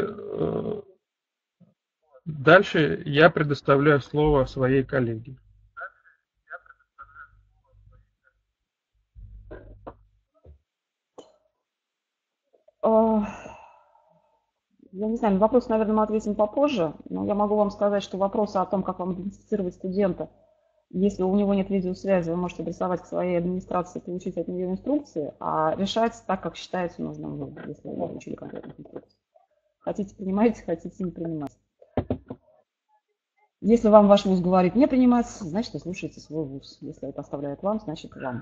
дальше я предоставляю слово своей коллеге. Я не знаю, на вопрос, наверное, мы ответим попозже, но я могу вам сказать, что вопросы о том, как вам идентифицировать студента, если у него нет видеосвязи, вы можете адресовать к своей администрации, получить от нее инструкции, а решать так, как считается нужным вы, если вы получили конкретных инструкций. Хотите, принимайте, хотите, не принимайте. Если вам ваш вуз говорит не принимать, значит, вы слушаете свой вуз. Если это оставляет вам, значит, вам.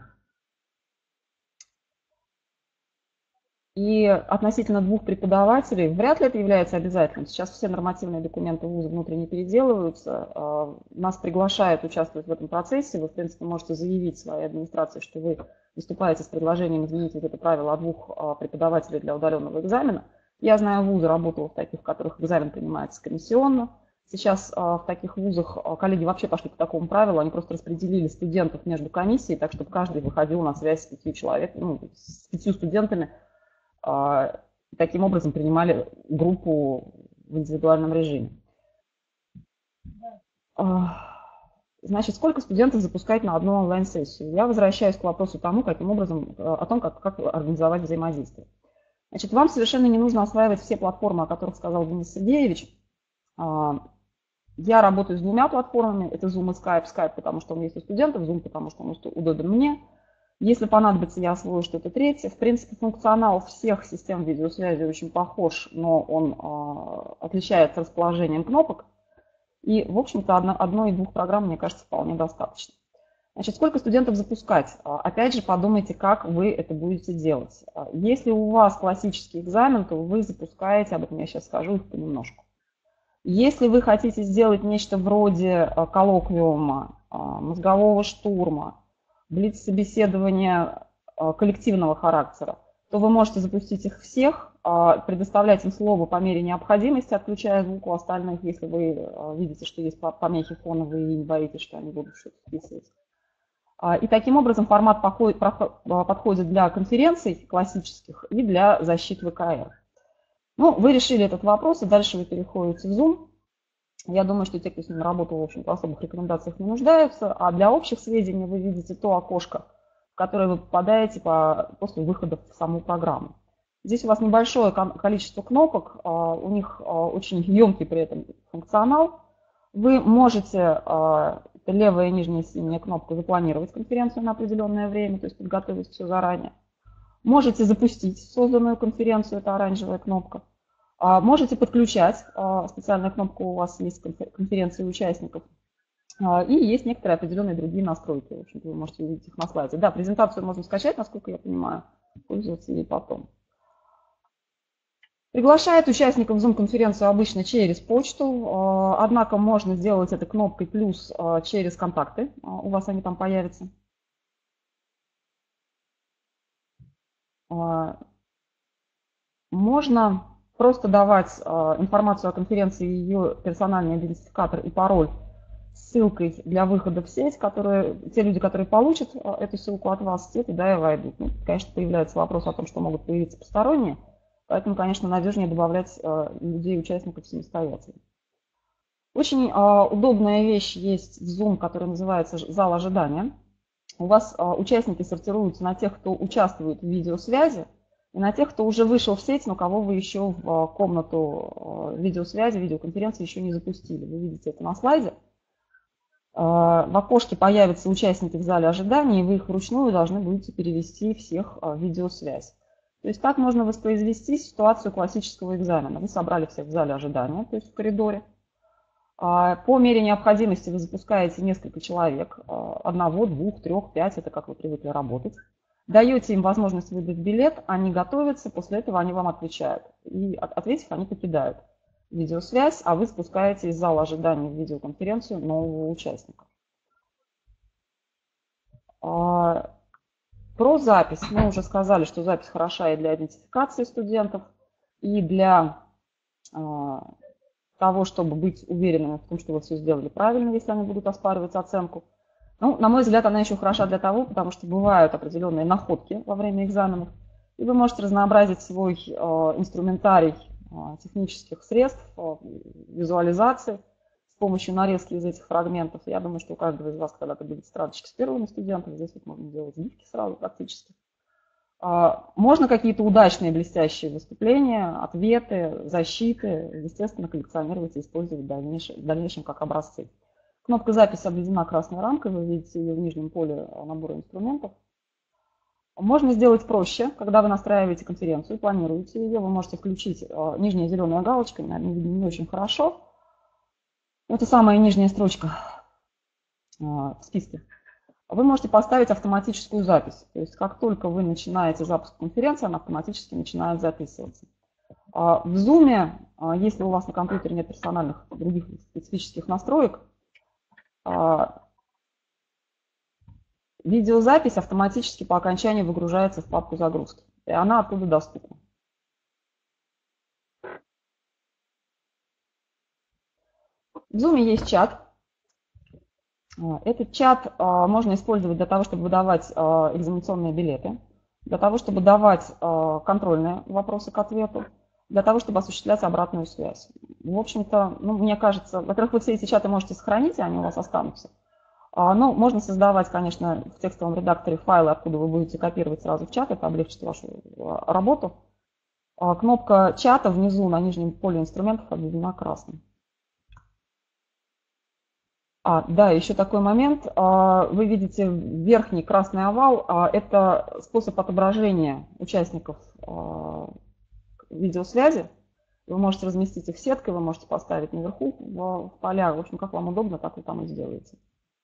И относительно двух преподавателей, вряд ли это является обязательным. Сейчас все нормативные документы вуза внутренне переделываются. Нас приглашают участвовать в этом процессе. Вы, в принципе, можете заявить своей администрации, что вы выступаете с предложением изменить вот это правило о двух преподавателей для удаленного экзамена. Я знаю вузы, работала в таких, в которых экзамен принимается комиссионно. Сейчас в таких вузах коллеги вообще пошли по такому правилу, они просто распределили студентов между комиссией, так чтобы каждый выходил на связь с 5 человеками, с 5 студентами. Таким образом принимали группу в индивидуальном режиме. Значит, сколько студентов запускать на одну онлайн-сессию? Я возвращаюсь к вопросу о том, как организовать взаимодействие. Значит, вам совершенно не нужно осваивать все платформы, о которых сказал Денис Сергеевич. Я работаю с двумя платформами, это Zoom и Skype. Skype, потому что он есть у студентов, Zoom, потому что он удобен мне. Если понадобится, я освою что-то третье. В принципе, функционал всех систем видеосвязи очень похож, но он отличается расположением кнопок. И, в общем-то, одной и двух программ, мне кажется, вполне достаточно. Значит, сколько студентов запускать? Опять же, подумайте, как вы это будете делать. Если у вас классический экзамен, то вы запускаете, об этом я сейчас скажу, их понемножку. Если вы хотите сделать нечто вроде коллоквиума, мозгового штурма, блиц-собеседования коллективного характера, то вы можете запустить их всех, предоставлять им слово по мере необходимости, отключая звук у остальных, если вы видите, что есть помехи фоновые и не боитесь, что они будут что-то вписывать. И таким образом формат подходит для конференций классических и для защиты ВКР. Ну, вы решили этот вопрос, и дальше вы переходите в Zoom. Я думаю, что те, кто с ним работал, в общем-то, в особых рекомендациях не нуждаются. А для общих сведений вы видите то окошко, в которое вы попадаете после выхода в саму программу. Здесь у вас небольшое количество кнопок, у них очень емкий при этом функционал. Вы можете, левая и нижняя синяя кнопка, запланировать конференцию на определенное время, то есть подготовить все заранее. Можете запустить созданную конференцию, это оранжевая кнопка. Можете подключать, специальная кнопка у вас есть конференции участников. И есть некоторые определенные другие настройки. В общем-то, вы можете увидеть их на слайде. Да, презентацию можно скачать, насколько я понимаю, пользоваться ей потом. Приглашает участников Zoom-конференцию обычно через почту, однако можно сделать это кнопкой плюс через контакты, у вас они там появятся. Можно просто давать информацию о конференции, ее персональный идентификатор и пароль с ссылкой для выхода в сеть, те люди, которые получат эту ссылку от вас, те туда и войдут. Ну, конечно, появляется вопрос о том, что могут появиться посторонние, поэтому, конечно, надежнее добавлять людей, участников самостоятельно. Очень удобная вещь есть в Zoom, которая называется зал ожидания. У вас участники сортируются на тех, кто участвует в видеосвязи, и на тех, кто уже вышел в сеть, но кого вы еще в комнату видеосвязи, видеоконференции еще не запустили. Вы видите это на слайде. В окошке появятся участники в зале ожидания, и вы их вручную должны будете перевести всех в видеосвязь. То есть так можно воспроизвести ситуацию классического экзамена. Вы собрали всех в зале ожидания, то есть в коридоре. По мере необходимости вы запускаете несколько человек, 1, 2, 3, 5, это как вы привыкли работать. Даете им возможность выбрать билет, они готовятся, после этого они вам отвечают. И ответив, они покидают видеосвязь, а вы спускаете из зала ожидания в видеоконференцию нового участника. Про запись. Мы уже сказали, что запись хороша и для идентификации студентов, и для того, чтобы быть уверенными в том, что вы все сделали правильно, если они будут оспаривать оценку. Ну, на мой взгляд, она еще хороша для того, потому что бывают определенные находки во время экзаменов, и вы можете разнообразить свой инструментарий технических средств, визуализации с помощью нарезки из этих фрагментов. Я думаю, что у каждого из вас когда-то будет тетрадочка с первыми студентами, здесь вот можно делать сбивки сразу практически. Можно какие-то удачные блестящие выступления, ответы, защиты, естественно, коллекционировать и использовать в дальнейшем как образцы. Кнопка записи обведена красной рамкой, вы видите ее в нижнем поле набора инструментов. Можно сделать проще, когда вы настраиваете конференцию, планируете ее, вы можете включить нижняя зеленая галочка, наверное, не очень хорошо. Это самая нижняя строчка в списке. Вы можете поставить автоматическую запись. То есть как только вы начинаете запуск конференции, она автоматически начинает записываться. В Zoom, если у вас на компьютере нет персональных других специфических настроек, видеозапись автоматически по окончании выгружается в папку загрузки, и она оттуда доступна. В Zoom есть чат. Этот чат можно использовать для того, чтобы выдавать экзаменационные билеты, для того, чтобы давать контрольные вопросы к ответу, для того, чтобы осуществлять обратную связь. В общем-то, ну, мне кажется, во-первых, вы все эти чаты можете сохранить, и они у вас останутся. Но можно создавать, конечно, в текстовом редакторе файлы, откуда вы будете копировать сразу в чат, это облегчит вашу работу. Кнопка чата внизу на нижнем поле инструментов обведена красным. Да, еще такой момент. Вы видите верхний красный овал. Это способ отображения участников видеосвязи. Вы можете разместить их сеткой, вы можете поставить наверху в поля. В общем, как вам удобно, так вы там и сделаете.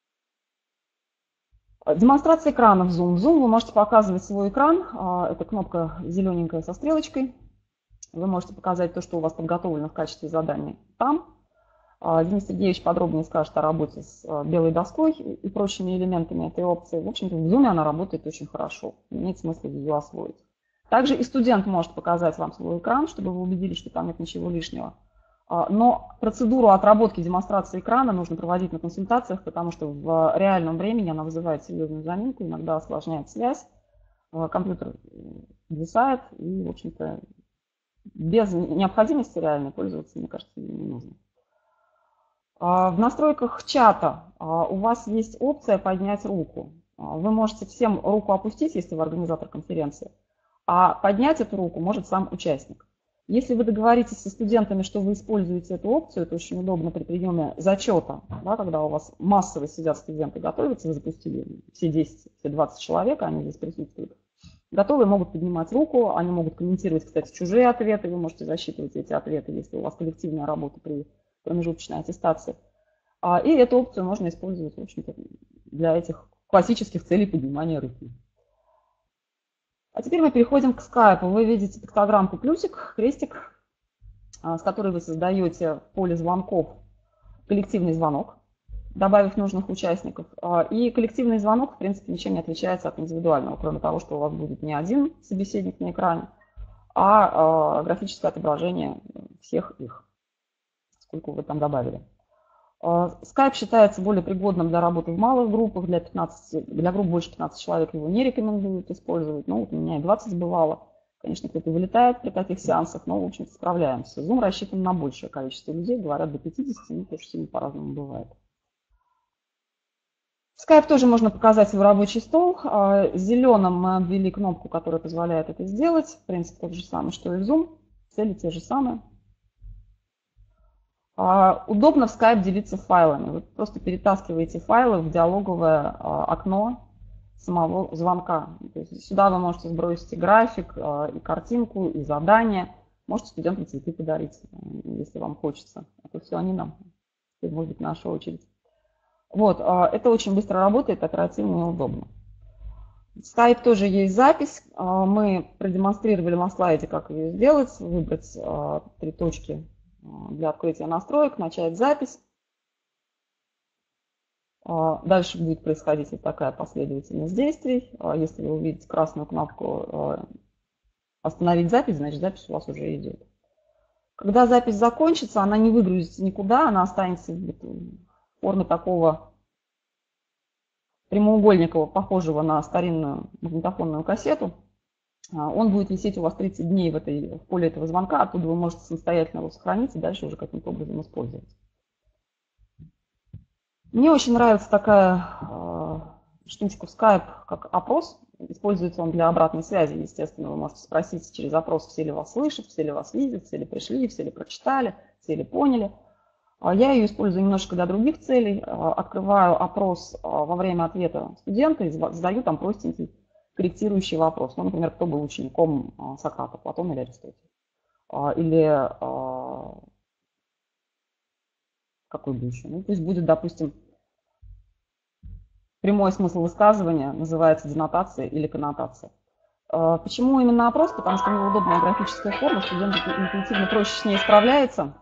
Демонстрация экрана в Zoom. В Zoom вы можете показывать свой экран. Это кнопка зелененькая со стрелочкой. Вы можете показать то, что у вас подготовлено в качестве задания там. Денис Сергеевич подробнее скажет о работе с белой доской и прочими элементами этой опции. В общем-то, в Zoom она работает очень хорошо. Имеет смысл ее освоить. Также и студент может показать вам свой экран, чтобы вы убедились, что там нет ничего лишнего. Но процедуру отработки демонстрации экрана нужно проводить на консультациях, потому что в реальном времени она вызывает серьезную заминку, иногда осложняет связь, компьютер зависает и, в общем-то, без необходимости реально пользоваться, мне кажется, не нужно. В настройках чата у вас есть опция «Поднять руку». Вы можете всем руку опустить, если вы организатор конференции, а поднять эту руку может сам участник. Если вы договоритесь со студентами, что вы используете эту опцию, это очень удобно при приеме зачета, да, когда у вас массово сидят студенты, готовятся, вы запустили все 10, все 20 человек, они здесь присутствуют. Готовые могут поднимать руку, они могут комментировать, кстати, чужие ответы, вы можете засчитывать эти ответы, если у вас коллективная работа при промежуточной аттестации. И эту опцию можно использовать, в общем-то, для этих классических целей поднимания руки. А теперь мы переходим к скайпу. Вы видите пиктограммку плюсик, крестик, с которой вы создаете в поле звонков коллективный звонок, добавив нужных участников. И коллективный звонок, в принципе, ничем не отличается от индивидуального, кроме того, что у вас будет не один собеседник на экране, а графическое отображение всех их, сколько вы там добавили. Skype считается более пригодным для работы в малых группах, для групп больше 15 человек его не рекомендуют использовать. Ну, вот у меня и 20 бывало. Конечно, кто-то вылетает при таких сеансах, но, в общем-то, справляемся. Zoom рассчитан на большее количество людей, говорят, до 50, но тоже сильно по-разному бывает. В Skype тоже можно показать свой рабочий стол. Зеленым мы обвели кнопку, которая позволяет это сделать. Принцип тот же самый, что и в Zoom. Цели те же самые. Удобно в Skype делиться файлами. Вы просто перетаскиваете файлы в диалоговое окно самого звонка. То есть сюда вы можете сбросить и график, и картинку, и задание. Можете студентам цветы подарить, если вам хочется. А то все они нам. Теперь может быть наша очередь. Вот, это очень быстро работает, оперативно и удобно. В Skype тоже есть запись. Мы продемонстрировали на слайде, как ее сделать. Выбрать 3 точки для открытия настроек, начать запись. Дальше будет происходить вот такая последовательность действий. Если вы увидите красную кнопку «Остановить запись», значит запись у вас уже идет. Когда запись закончится, она не выгрузится никуда, она останется в форме такого прямоугольника, похожего на старинную магнитофонную кассету. Он будет висеть у вас 30 дней в поле этого звонка, оттуда вы можете самостоятельно его сохранить и дальше уже каким-то образом использовать. Мне очень нравится такая штучка в Skype, как опрос. Используется он для обратной связи, естественно. Вы можете спросить через опрос, все ли вас слышат, все ли вас видят, все ли пришли, все ли прочитали, все ли поняли. Я ее использую немножко для других целей. Открываю опрос во время ответа студента и задаю там простенький корректирующий вопрос. Ну, например, кто был учеником Сократа, Платона или Аристотеля? Или какой бы еще? Ну, пусть будет, допустим, прямой смысл высказывания, называется денотация или коннотация. Почему именно опрос? Потому что у него удобная графическая форма, студент интуитивно проще с ней справляется,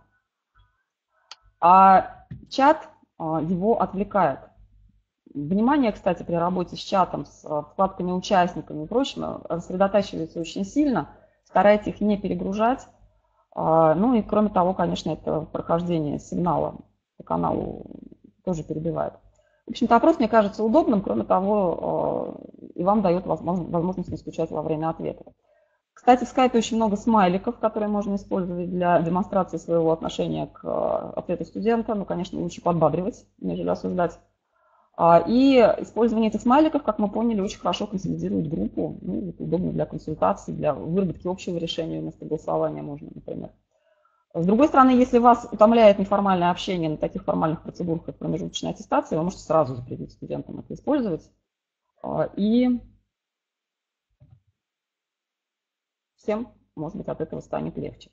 а чат его отвлекает. Внимание, кстати, при работе с чатом, с вкладками участниками и прочим, рассредотачивается очень сильно. Старайтесь их не перегружать. Ну и кроме того, конечно, это прохождение сигнала по каналу тоже перебивает. В общем-то, опрос мне кажется удобным, кроме того, и вам дает возможность не скучать во время ответа. Кстати, в Skype очень много смайликов, которые можно использовать для демонстрации своего отношения к ответу студента. Ну, конечно, лучше подбадривать, нежели осуждать. И использование этих смайликов, как мы поняли, очень хорошо консолидирует группу. Ну, это удобно для консультаций, для выработки общего решения вместо голосования можно, например. С другой стороны, если вас утомляет неформальное общение на таких формальных процедурах, как промежуточная аттестация, вы можете сразу запретить студентам это использовать. И всем, может быть, от этого станет легче.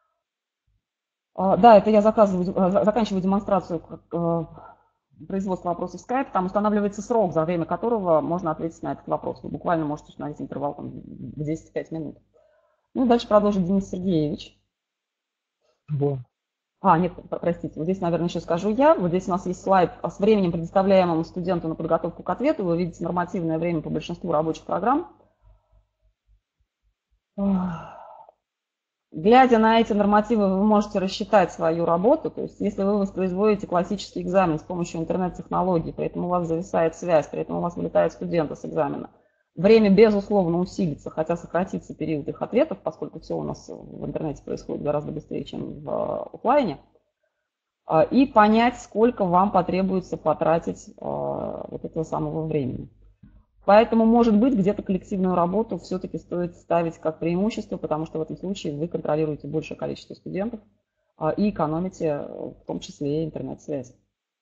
Да, это я заканчиваю демонстрацию производства вопросов в Skype. Там устанавливается срок, за время которого можно ответить на этот вопрос. Вы буквально можете установить интервал там, в 10-5 минут. Ну, дальше продолжит Денис Сергеевич. Нет, простите, вот здесь, наверное, еще скажу я. Вот здесь у нас есть слайд с временем, предоставляемым студенту на подготовку к ответу. Вы видите нормативное время по большинству рабочих программ. Глядя на эти нормативы, вы можете рассчитать свою работу. То есть, если вы воспроизводите классический экзамен с помощью интернет-технологий, при этом у вас зависает связь, при этом у вас вылетают студенты с экзамена, время, безусловно, усилится, хотя сократится период их ответов, поскольку все у нас в интернете происходит гораздо быстрее, чем в офлайне, и понять, сколько вам потребуется потратить вот этого самого времени. Поэтому, может быть, где-то коллективную работу все-таки стоит ставить как преимущество, потому что в этом случае вы контролируете большее количество студентов и экономите в том числе интернет-связь.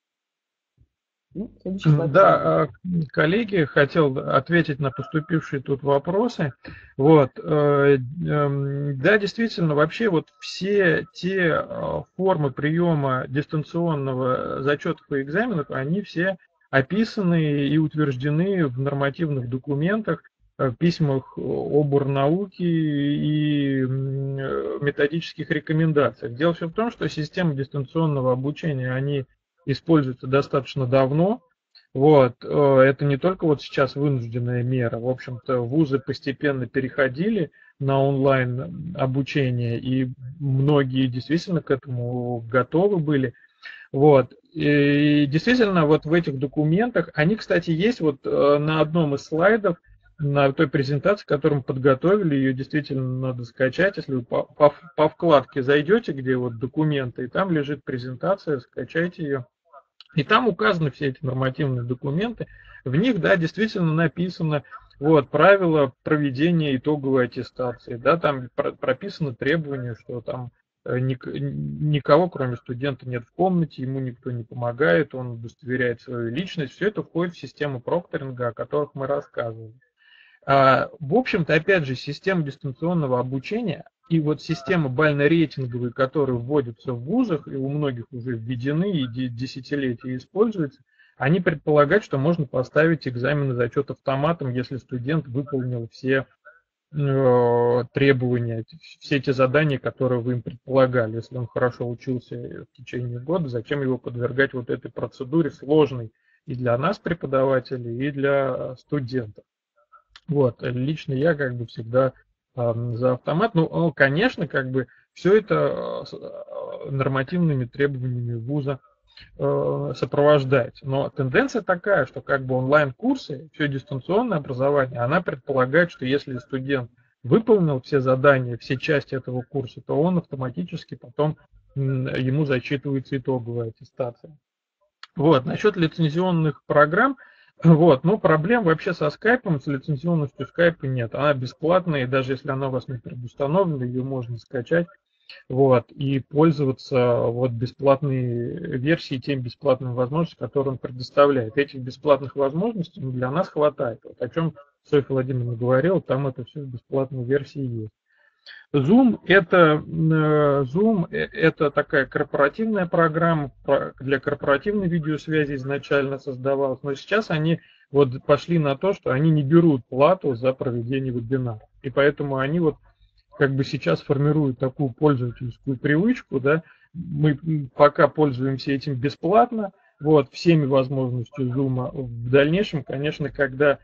Следующий слайд. Да, коллеги, хотел ответить на поступившие тут вопросы. Вот, да, действительно, вообще вот все те формы приема дистанционного зачетов и экзаменов, они все описаны и утверждены в нормативных документах, письмах об оргнауке и методических рекомендациях. Дело все в том, что системы дистанционного обучения, они используются достаточно давно. Вот. Это не только вот сейчас вынужденная мера. В общем-то, вузы постепенно переходили на онлайн обучение, и многие действительно к этому готовы были. Вот. И действительно, вот в этих документах, они, кстати, есть вот на одном из слайдов, на той презентации, которую мы подготовили, ее действительно надо скачать. Если вы по вкладке зайдете, где вот документы, и там лежит презентация, скачайте ее. И там указаны все эти нормативные документы. В них, да, действительно написано вот, правила проведения итоговой аттестации. Да, там прописано требование, что там никого, кроме студента, нет в комнате, ему никто не помогает, он удостоверяет свою личность. Все это входит в систему прокторинга, о которых мы рассказывали. В общем-то, опять же, система дистанционного обучения и вот система бально-рейтинговые, которые вводятся в вузах, и у многих уже введены и десятилетия используются, они предполагают, что можно поставить экзамены зачет автоматом, если студент выполнил все требования, все эти задания, которые вы им предполагали. Если он хорошо учился в течение года, зачем его подвергать вот этой процедуре сложной и для нас, преподавателей, и для студентов. Вот, лично я как бы всегда за автомат. Ну, конечно, как бы все это нормативными требованиями вуза сопровождается. Но тенденция такая, что как бы онлайн-курсы, все дистанционное образование, она предполагает, что если студент выполнил все задания, все части этого курса, то он автоматически потом ему зачитывается итоговая аттестация. Вот, насчет лицензионных программ, вот, ну, проблем вообще со скайпом, с лицензионностью скайпа нет. Она бесплатная, и даже если она у вас не предустановлена, ее можно скачать, вот, и пользоваться вот бесплатной версией, теми бесплатными возможностями, которые он предоставляет. Этих бесплатных возможностей для нас хватает. Вот о чем Софья Владимировна говорила, там это все в бесплатной версии есть. Zoom это такая корпоративная программа, для корпоративной видеосвязи изначально создавалась, но сейчас они вот пошли на то, что они не берут плату за проведение вебинара. И поэтому они вот как бы сейчас формируют такую пользовательскую привычку, да, мы пока пользуемся этим бесплатно, вот, всеми возможностями Zoom. В дальнейшем, конечно, когда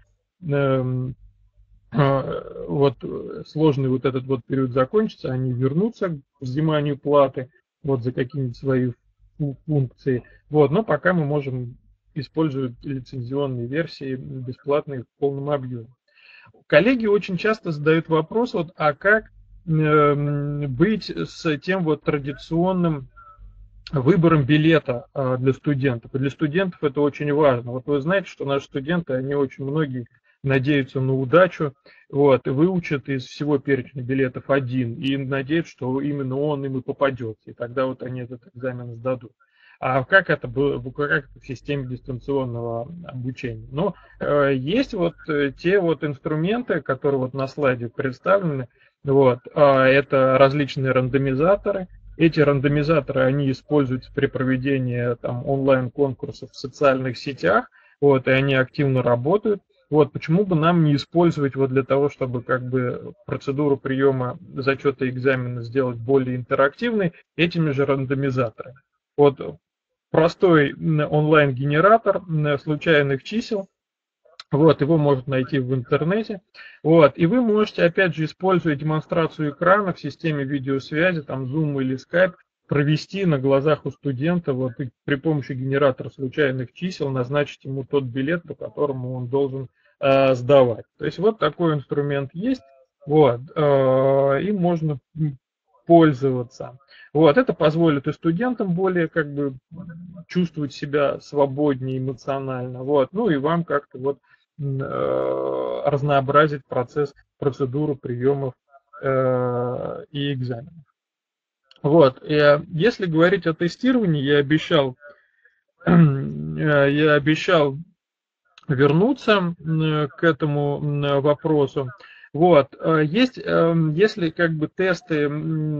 вот сложный вот этот вот период закончится, они вернутся к взиманию платы вот за какие-нибудь свои функции. Вот, но пока мы можем использовать лицензионные версии бесплатные в полном объеме. Коллеги очень часто задают вопрос, вот, а как быть с тем вот традиционным выбором билета для студентов. И для студентов это очень важно. Вот вы знаете, что наши студенты, они очень многие надеются на удачу, вот, и выучат из всего перечня билетов один, и надеются, что именно он им и попадется, и тогда вот они этот экзамен сдадут. А как это было, как это в системе дистанционного обучения? Ну, есть вот те вот инструменты, которые вот на слайде представлены, вот, это различные рандомизаторы. Эти рандомизаторы, они используются при проведении там онлайн-конкурсов в социальных сетях, вот, и они активно работают. Вот, почему бы нам не использовать вот для того, чтобы как бы процедуру приема зачета экзамена сделать более интерактивной, этими же рандомизаторами. Вот простой онлайн-генератор случайных чисел, вот, его можно найти в интернете. Вот, и вы можете, опять же, используя демонстрацию экрана в системе видеосвязи, там Zoom или Skype, провести на глазах у студента вот, и при помощи генератора случайных чисел назначить ему тот билет, по которому он должен сдавать. То есть вот такой инструмент есть, вот, им можно пользоваться. Вот, это позволит и студентам более как бы чувствовать себя свободнее эмоционально, вот, ну и вам как-то вот разнообразить процесс, процедуру приемов и экзаменов. Вот, если говорить о тестировании, я обещал вернуться к этому вопросу. Вот. Есть, если как бы тесты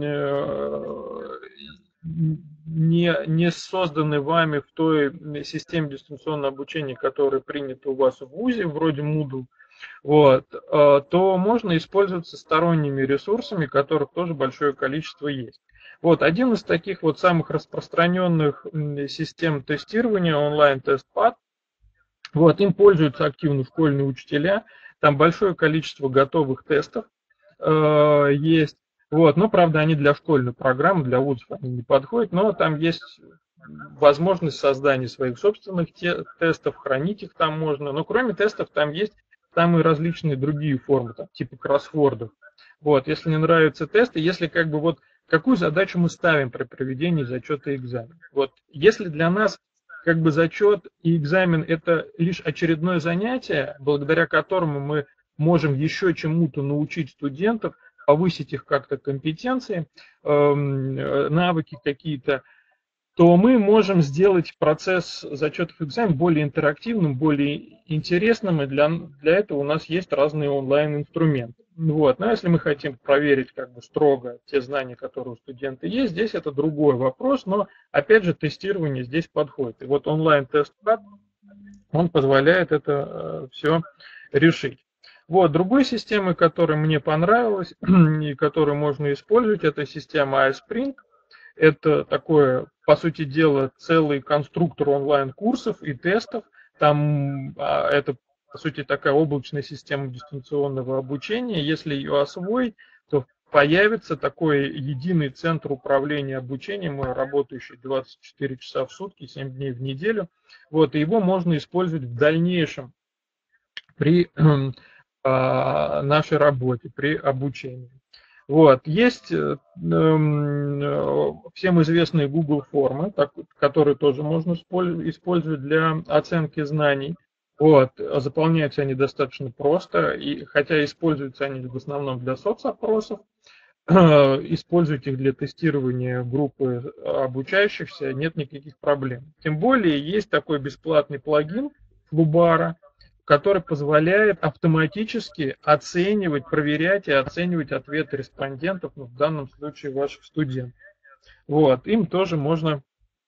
не созданы вами в той системе дистанционного обучения, которая принята у вас в ВУЗе, вроде Moodle, вот, то можно использоваться сторонними ресурсами, которых тоже большое количество есть. Вот, один из таких вот самых распространенных систем тестирования онлайн-тест-пад. Вот, им пользуются активно школьные учителя. Там большое количество готовых тестов есть. Вот, но, правда, они для школьной программы, для вузов они не подходят, но там есть возможность создания своих собственных тестов, хранить их там можно. Но кроме тестов там есть самые различные другие формы, там, типа кроссвордов. Вот, если не нравятся тесты, если как бы вот какую задачу мы ставим при проведении зачета и экзамена. Вот, если для нас как бы зачет и экзамен это лишь очередное занятие, благодаря которому мы можем еще чему-то научить студентов, повысить их как-то компетенции, навыки какие-то, то мы можем сделать процесс зачетов и экзаменов более интерактивным, более интересным, и для этого у нас есть разные онлайн-инструменты. Вот. Но если мы хотим проверить как бы строго те знания, которые у студента есть, здесь это другой вопрос, но опять же тестирование здесь подходит. И вот онлайн-тест-пад, он позволяет это все решить. Вот, другой системой, которая мне понравилась и которую можно использовать, это система iSpring. Это такое, по сути дела, целый конструктор онлайн-курсов и тестов. Там это, по сути, такая облачная система дистанционного обучения. Если ее освоить, то появится такой единый центр управления обучением, работающий 24 часа в сутки, 7 дней в неделю. Вот, и его можно использовать в дальнейшем при нашей работе, при обучении. Вот. Есть всем известные Google формы, которые тоже можно использовать для оценки знаний. Вот. Заполняются они достаточно просто, и хотя используются они в основном для соцопросов, использовать их для тестирования группы обучающихся нет никаких проблем. Тем более есть такой бесплатный плагин Flubara, который позволяет автоматически оценивать, проверять и оценивать ответы респондентов, ну, в данном случае ваших студентов. Вот, им тоже можно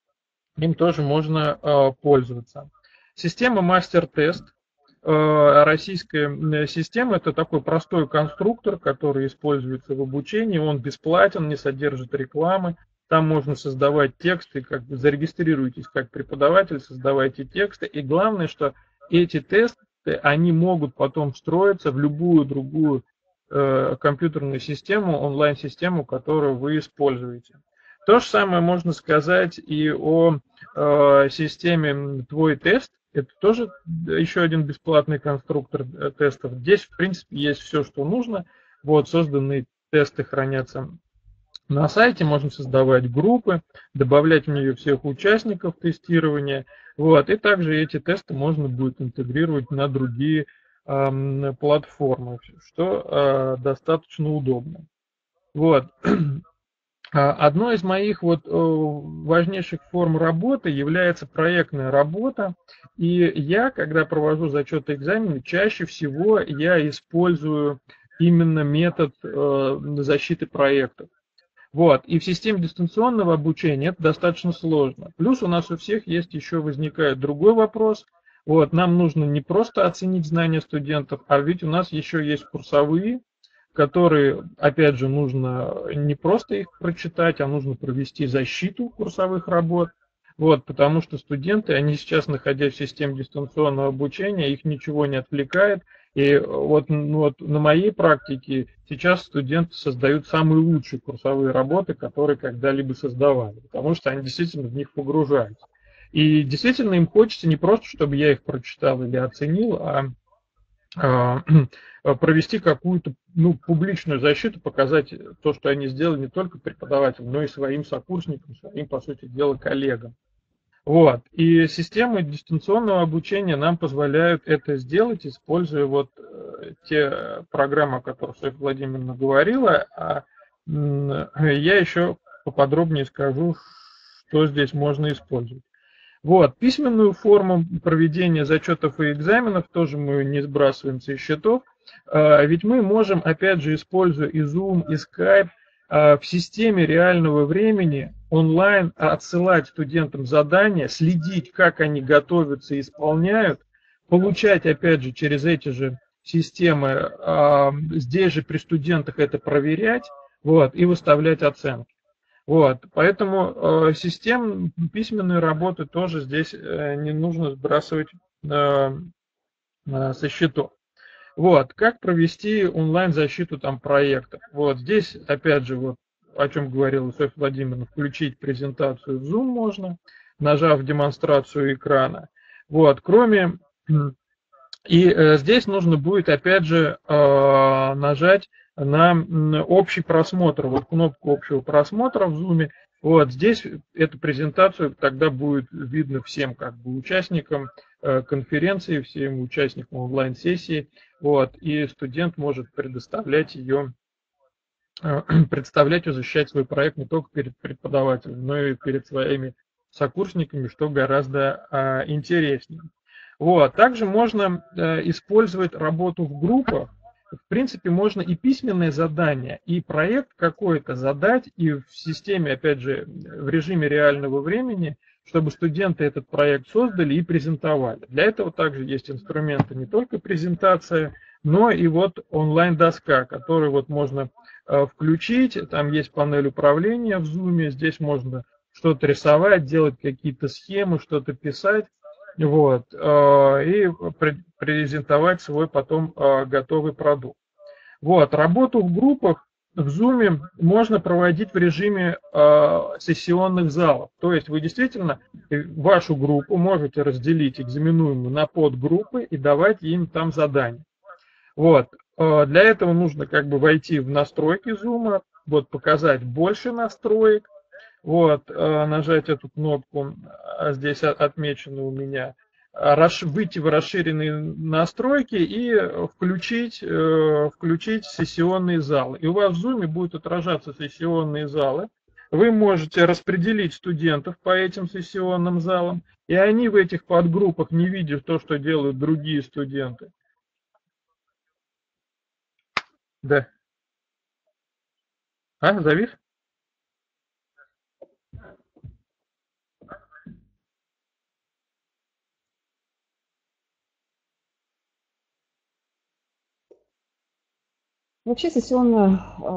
пользоваться. Система MasterTest, российская система, это такой простой конструктор, который используется в обучении, он бесплатен, не содержит рекламы. Там можно создавать тексты, как бы зарегистрируйтесь как преподаватель, создавайте тексты. И главное, что эти тесты, они могут потом встроиться в любую другую компьютерную систему, онлайн-систему, которую вы используете. То же самое можно сказать и о системе «Твой тест». Это тоже еще один бесплатный конструктор тестов. Здесь, в принципе, есть все, что нужно. Вот, созданные тесты хранятся на сайте, можно создавать группы, добавлять в нее всех участников тестирования. Вот, и также эти тесты можно будет интегрировать на другие платформы, что достаточно удобно. Вот. Одной из моих вот важнейших форм работы является проектная работа. И я, когда провожу зачеты и экзамены, чаще всего я использую именно метод защиты проектов. Вот. И в системе дистанционного обучения это достаточно сложно. Плюс у нас у всех есть еще возникает другой вопрос. Вот. Нам нужно не просто оценить знания студентов, а ведь у нас еще есть курсовые, которые, опять же, нужно не просто их прочитать, а нужно провести защиту курсовых работ. Вот, потому что студенты, они сейчас, находясь в системе дистанционного обучения, их ничего не отвлекает. И вот на моей практике сейчас студенты создают самые лучшие курсовые работы, которые когда-либо создавали, потому что они действительно в них погружаются. И действительно им хочется не просто, чтобы я их прочитал или оценил, а провести какую-то публичную защиту, показать то, что они сделали не только преподавателям, но и своим сокурсникам, своим, по сути дела, коллегам. Вот. И системы дистанционного обучения нам позволяют это сделать, используя вот те программы, о которых Софья Владимировна говорила. Я еще поподробнее скажу, что здесь можно использовать. Вот, письменную форму проведения зачетов и экзаменов тоже мы не сбрасываем со счетов, ведь мы можем, опять же, используя и Zoom, и Skype, в системе реального времени онлайн отсылать студентам задания, следить, как они готовятся и исполняют, получать, опять же, через эти же системы, здесь же при студентах это проверять, вот, и выставлять оценки. Вот, поэтому систем письменной работы тоже здесь не нужно сбрасывать со счетов. Вот, как провести онлайн-защиту там проектов? Вот здесь, опять же, вот о чем говорила Софья Владимировна, включить презентацию в Zoom можно, нажав демонстрацию экрана. Вот, кроме... И здесь нужно будет, опять же, нажать на общий просмотр, вот кнопку общего просмотра в Zoom. Вот здесь эту презентацию тогда будет видно всем как бы участникам конференции, всем участникам онлайн-сессии. Вот, и студент может представлять и защищать свой проект не только перед преподавателем, но и перед своими сокурсниками, что гораздо интереснее. Вот. Также можно использовать работу в группах. В принципе, можно и письменное задание, и проект какой-то задать, и в системе, опять же, в режиме реального времени, чтобы студенты этот проект создали и презентовали. Для этого также есть инструменты не только презентация, но и вот онлайн-доска, которую вот можно включить. Там есть панель управления в Zoom, здесь можно что-то рисовать, делать какие-то схемы, что-то писать. Вот, и презентовать свой потом готовый продукт. Вот, работу в группах в Zoom можно проводить в режиме сессионных залов. То есть вы действительно вашу группу можете разделить экзаменуемую на подгруппы и давать им там задания. Вот, для этого нужно как бы войти в настройки Zoom, вот, показать больше настроек. Вот, нажать эту кнопку, здесь отмечено у меня, выйти в расширенные настройки и включить сессионные залы. И у вас в Zoom будут отражаться сессионные залы. Вы можете распределить студентов по этим сессионным залам, и они в этих подгруппах, не видя то, что делают другие студенты. Да. Завис? Вообще сессионное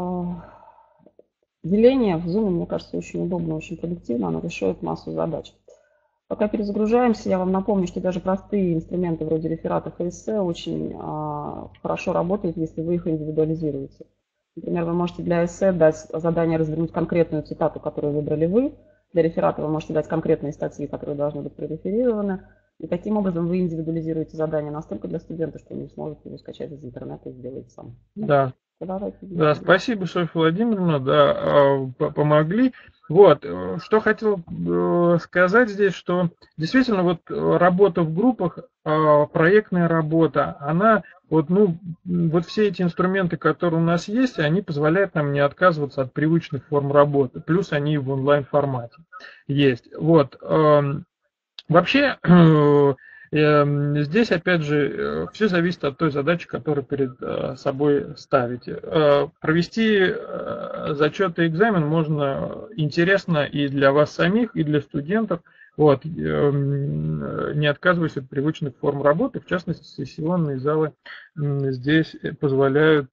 деление в Zoom, мне кажется, очень удобно, очень продуктивно, оно решает массу задач. Пока перезагружаемся, я вам напомню, что даже простые инструменты вроде рефератов и эссе очень хорошо работают, если вы их индивидуализируете. Например, вы можете для эссе дать задание развернуть конкретную цитату, которую выбрали вы. Для реферата вы можете дать конкретные статьи, которые должны быть прореферированы. И таким образом вы индивидуализируете задание настолько для студента, что он не сможет его скачать из интернета и сделать сам. Да. Да, спасибо, Софья Владимировна, да, помогли. Вот, что хотел сказать здесь, что действительно вот работа в группах, проектная работа, она, вот все эти инструменты, которые у нас есть, они позволяют нам не отказываться от привычных форм работы, плюс они в онлайн-формате есть. Вот, вообще, здесь, опять же, все зависит от той задачи, которую перед собой ставите. Провести зачет и экзамен можно интересно и для вас самих, и для студентов, вот, не отказываясь от привычных форм работы. В частности, сессионные залы здесь позволяют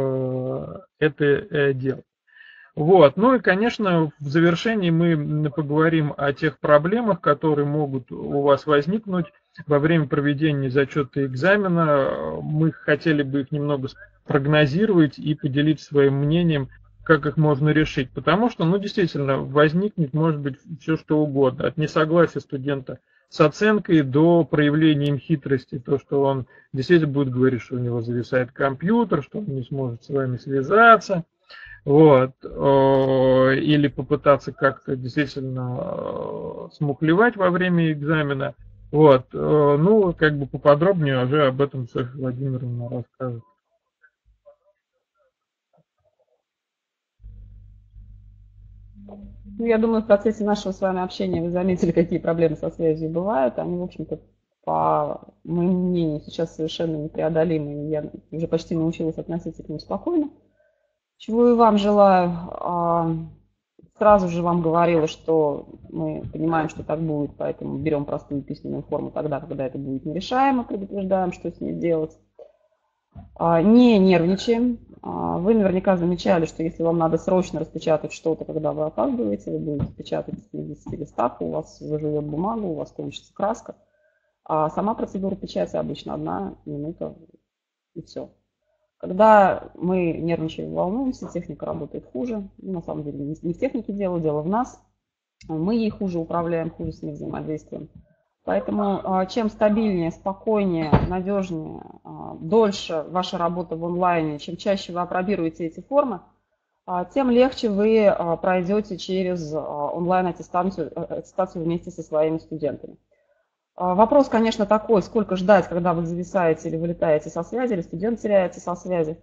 это делать. Вот. Ну и, конечно, в завершении мы поговорим о тех проблемах, которые могут у вас возникнуть во время проведения зачета и экзамена. Мы хотели бы их немного прогнозировать и поделиться своим мнением как их можно решить. Потому что, ну, действительно, возникнет, может быть, все что угодно. От несогласия студента с оценкой до проявления им хитрости. То, что он действительно будет говорить, что у него зависает компьютер, что он не сможет с вами связаться. Вот. Или попытаться как-то действительно смухлевать во время экзамена. Вот. Ну, как бы поподробнее уже об этом Софья Владимировна расскажет. Ну, я думаю, в процессе нашего с вами общения вы заметили, какие проблемы со связью бывают. Они, в общем-то, по моему мнению, сейчас совершенно непреодолимы. И я уже почти научилась относиться к ним спокойно. Чего и вам желаю. Сразу же вам говорила, что мы понимаем, что так будет, поэтому берем простую письменную форму тогда, когда это будет нерешаемо, предупреждаем, что с ней делать. Не нервничаем. Вы наверняка замечали, что если вам надо срочно распечатать что-то, когда вы опаздываете, вы будете печатать на 10 листах, у вас заживет бумага, у вас кончится краска. А сама процедура печати обычно 1 минута и все. Когда мы нервничаем, волнуемся, техника работает хуже. На самом деле не в технике дело в нас. Мы ей хуже управляем, хуже с ней взаимодействуем. Поэтому чем стабильнее, спокойнее, надежнее, дольше ваша работа в онлайне, чем чаще вы апробируете эти формы, тем легче вы пройдете через онлайн-аттестацию вместе со своими студентами. Вопрос, конечно, такой, сколько ждать, когда вы зависаете или вылетаете со связи, или студент теряется со связи.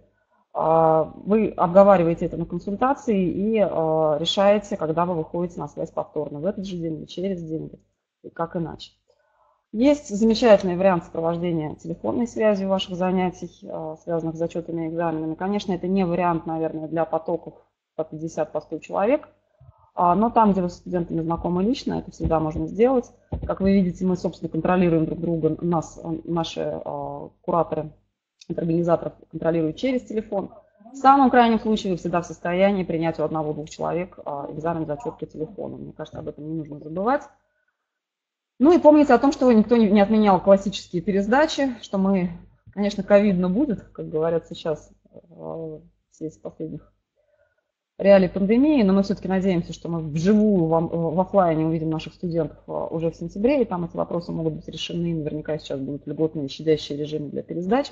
Вы обговариваете это на консультации и решаете, когда вы выходите на связь повторно, в этот же день или через день, и как иначе. Есть замечательный вариант сопровождения телефонной связи ваших занятий, связанных с зачетами и экзаменами. Конечно, это не вариант, наверное, для потоков по 50-100 человек, но там, где вы с студентами знакомы лично, это всегда можно сделать. Как вы видите, мы, собственно, контролируем друг друга, наши кураторы от организаторов контролируют через телефон. В самом крайнем случае вы всегда в состоянии принять у 1-2 человек экзамен зачет по телефону. Мне кажется, об этом не нужно забывать. Ну и помните о том, что никто не отменял классические пересдачи, что мы, конечно, ковидно будет, как говорят сейчас в свете последних реалий пандемии, но мы все-таки надеемся, что мы вживую в офлайне увидим наших студентов уже в сентябре, и там эти вопросы могут быть решены. Наверняка сейчас будут льготные щадящие режимы для пересдач.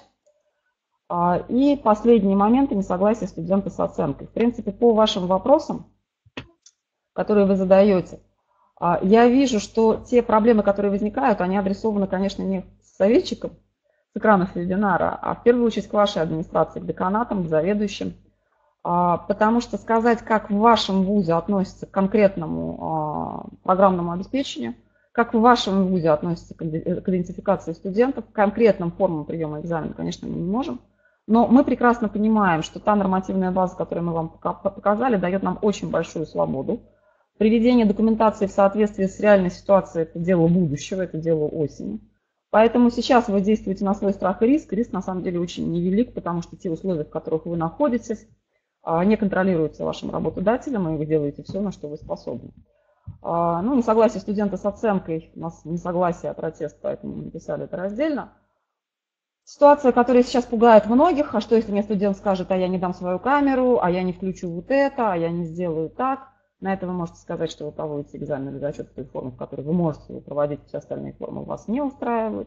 И последний момент – несогласие студента с оценкой. В принципе, по вашим вопросам, которые вы задаете, я вижу, что те проблемы, которые возникают, они адресованы, конечно, не советчикам с экранов вебинара, а в первую очередь к вашей администрации, к деканатам, к заведующим. Потому что сказать, как в вашем вузе относится к конкретному программному обеспечению, как в вашем вузе относится к идентификации студентов, к конкретным формам приема экзамена, конечно, мы не можем. Но мы прекрасно понимаем, что та нормативная база, которую мы вам показали, дает нам очень большую свободу. Приведение документации в соответствии с реальной ситуацией – это дело будущего, это дело осени. Поэтому сейчас вы действуете на свой страх и риск. Риск на самом деле очень невелик, потому что те условия, в которых вы находитесь, не контролируются вашим работодателем, и вы делаете все, на что вы способны. Ну, несогласие студента с оценкой, у нас несогласие, протест, поэтому мы написали это раздельно. Ситуация, которая сейчас пугает многих, а что если мне студент скажет, а я не дам свою камеру, а я не включу вот это, а я не сделаю так. На это вы можете сказать, что вы проводите экзамен или зачет в той форме, в которой вы можете его проводить, все остальные формы вас не устраивают.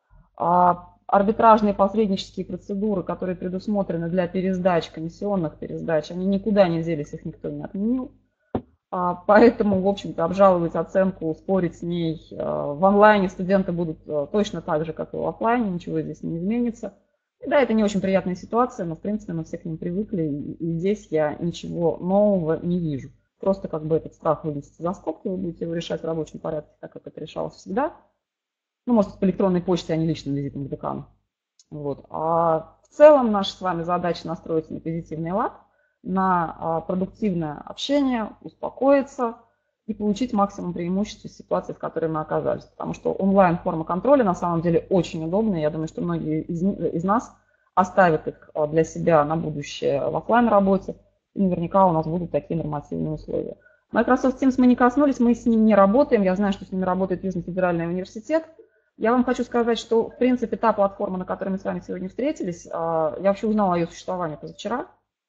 Арбитражные посреднические процедуры, которые предусмотрены для пересдач, комиссионных пересдач, они никуда не делись, их никто не отменил. Поэтому, в общем-то, обжаловать оценку, спорить с ней в онлайне студенты будут точно так же, как и в офлайне, ничего здесь не изменится. И да, это не очень приятная ситуация, но, в принципе, мы все к ним привыкли, и здесь я ничего нового не вижу. Просто как бы этот страх вынести за скобки, вы будете его решать в рабочем порядке, так как это решалось всегда. Ну, может, по электронной почте, а не личным визитом к декану. Вот. А в целом наша с вами задача настроиться на позитивный лад, на продуктивное общение, успокоиться и получить максимум преимуществ из ситуации, в которой мы оказались. Потому что онлайн-форма контроля на самом деле очень удобная. Я думаю, что многие из нас оставят их для себя на будущее в офлайн-работе. И наверняка у нас будут такие нормативные условия. Microsoft Teams мы не коснулись, мы с ним не работаем. Я знаю, что с ними работает Южный федеральный университет. Я вам хочу сказать, что, в принципе, та платформа, на которой мы с вами сегодня встретились, я вообще узнала о ее существовании позавчера.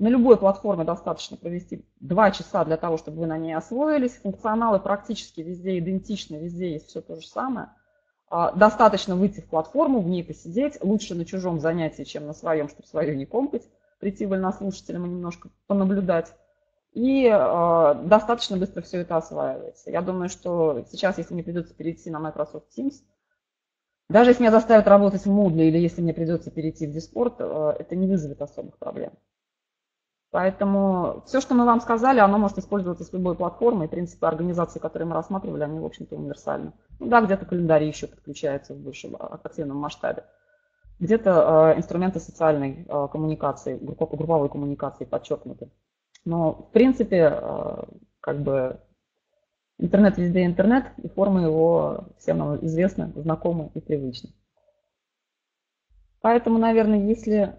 На любой платформе достаточно провести 2 часа для того, чтобы вы на ней освоились. Функционалы практически везде идентичны, везде есть все то же самое. Достаточно выйти в платформу, в ней посидеть. Лучше на чужом занятии, чем на своем, чтобы свое не компать. Прийти вольнослушателям и немножко понаблюдать. И достаточно быстро все это осваивается. Я думаю, что сейчас, если мне придется перейти на Microsoft Teams, даже если меня заставят работать в Moodle или если мне придется перейти в Discord, это не вызовет особых проблем. Поэтому все, что мы вам сказали, оно может использоваться с любой платформой. Принципы организации, которые мы рассматривали, они, в общем-то, универсальны. Ну да, где-то календари еще подключаются в большем активном масштабе. Где-то инструменты социальной коммуникации, групповой коммуникации подчеркнуты. Но, в принципе, как бы интернет везде интернет, и формы его всем нам известны, знакомы и привычны. Поэтому, наверное, если...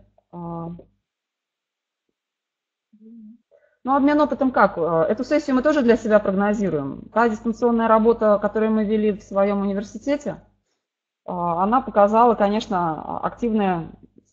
Ну, обмен опытом как? Эту сессию мы тоже для себя прогнозируем. Та дистанционная работа, которую мы вели в своем университете, она показала, конечно, активную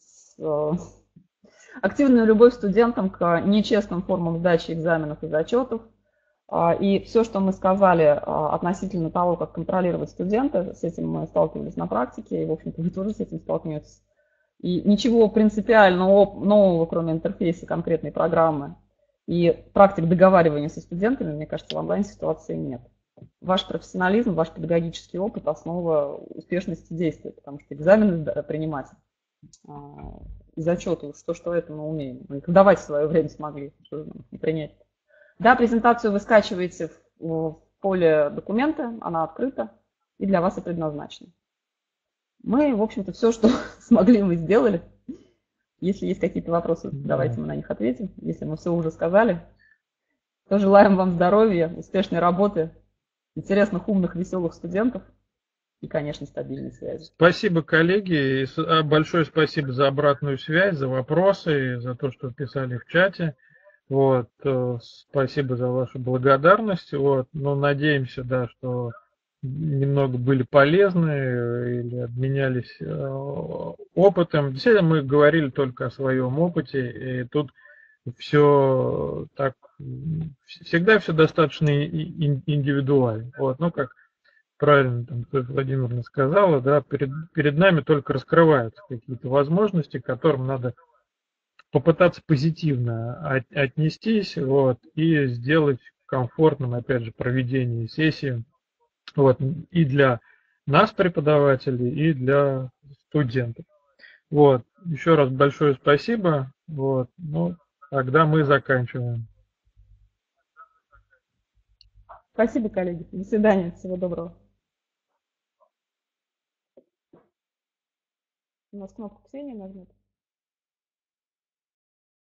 любовь студентам к нечестным формам сдачи экзаменов и зачетов. И все, что мы сказали относительно того, как контролировать студента, с этим мы сталкивались на практике, и, в общем-то, вы тоже с этим столкнетесь. И ничего принципиально нового, кроме интерфейса конкретной программы и практик договаривания со студентами, мне кажется, в онлайн-ситуации нет. Ваш профессионализм, ваш педагогический опыт – основа успешности действия, потому что экзамены принимать и зачеты, что это мы умеем. Мы их давать в свое время смогли, что же нам принять. Да, презентацию вы скачиваете в поле документа, она открыта и для вас и предназначена. Мы, в общем-то, все, что смогли, мы сделали. Если есть какие-то вопросы, давайте мы на них ответим. Если мы все уже сказали, то желаем вам здоровья, успешной работы, интересных, умных, веселых студентов и, конечно, стабильной связи. Спасибо, коллеги. И большое спасибо за обратную связь, за вопросы, за то, что писали в чате. Вот, спасибо за вашу благодарность. Вот, но надеемся, да, что немного были полезны или обменялись опытом. Действительно, мы говорили только о своем опыте, и тут все так, всегда все достаточно индивидуально. Вот, ну, как правильно там Владимировна сказала, да, перед нами только раскрываются какие-то возможности, к которым надо попытаться позитивно отнестись, вот, и сделать комфортным, опять же, проведение сессии, вот, и для нас, преподавателей, и для студентов. Вот, еще раз большое спасибо, вот, ну, тогда мы заканчиваем. Спасибо, коллеги. До свидания. Всего доброго. У нас кнопку Ксения нажмет.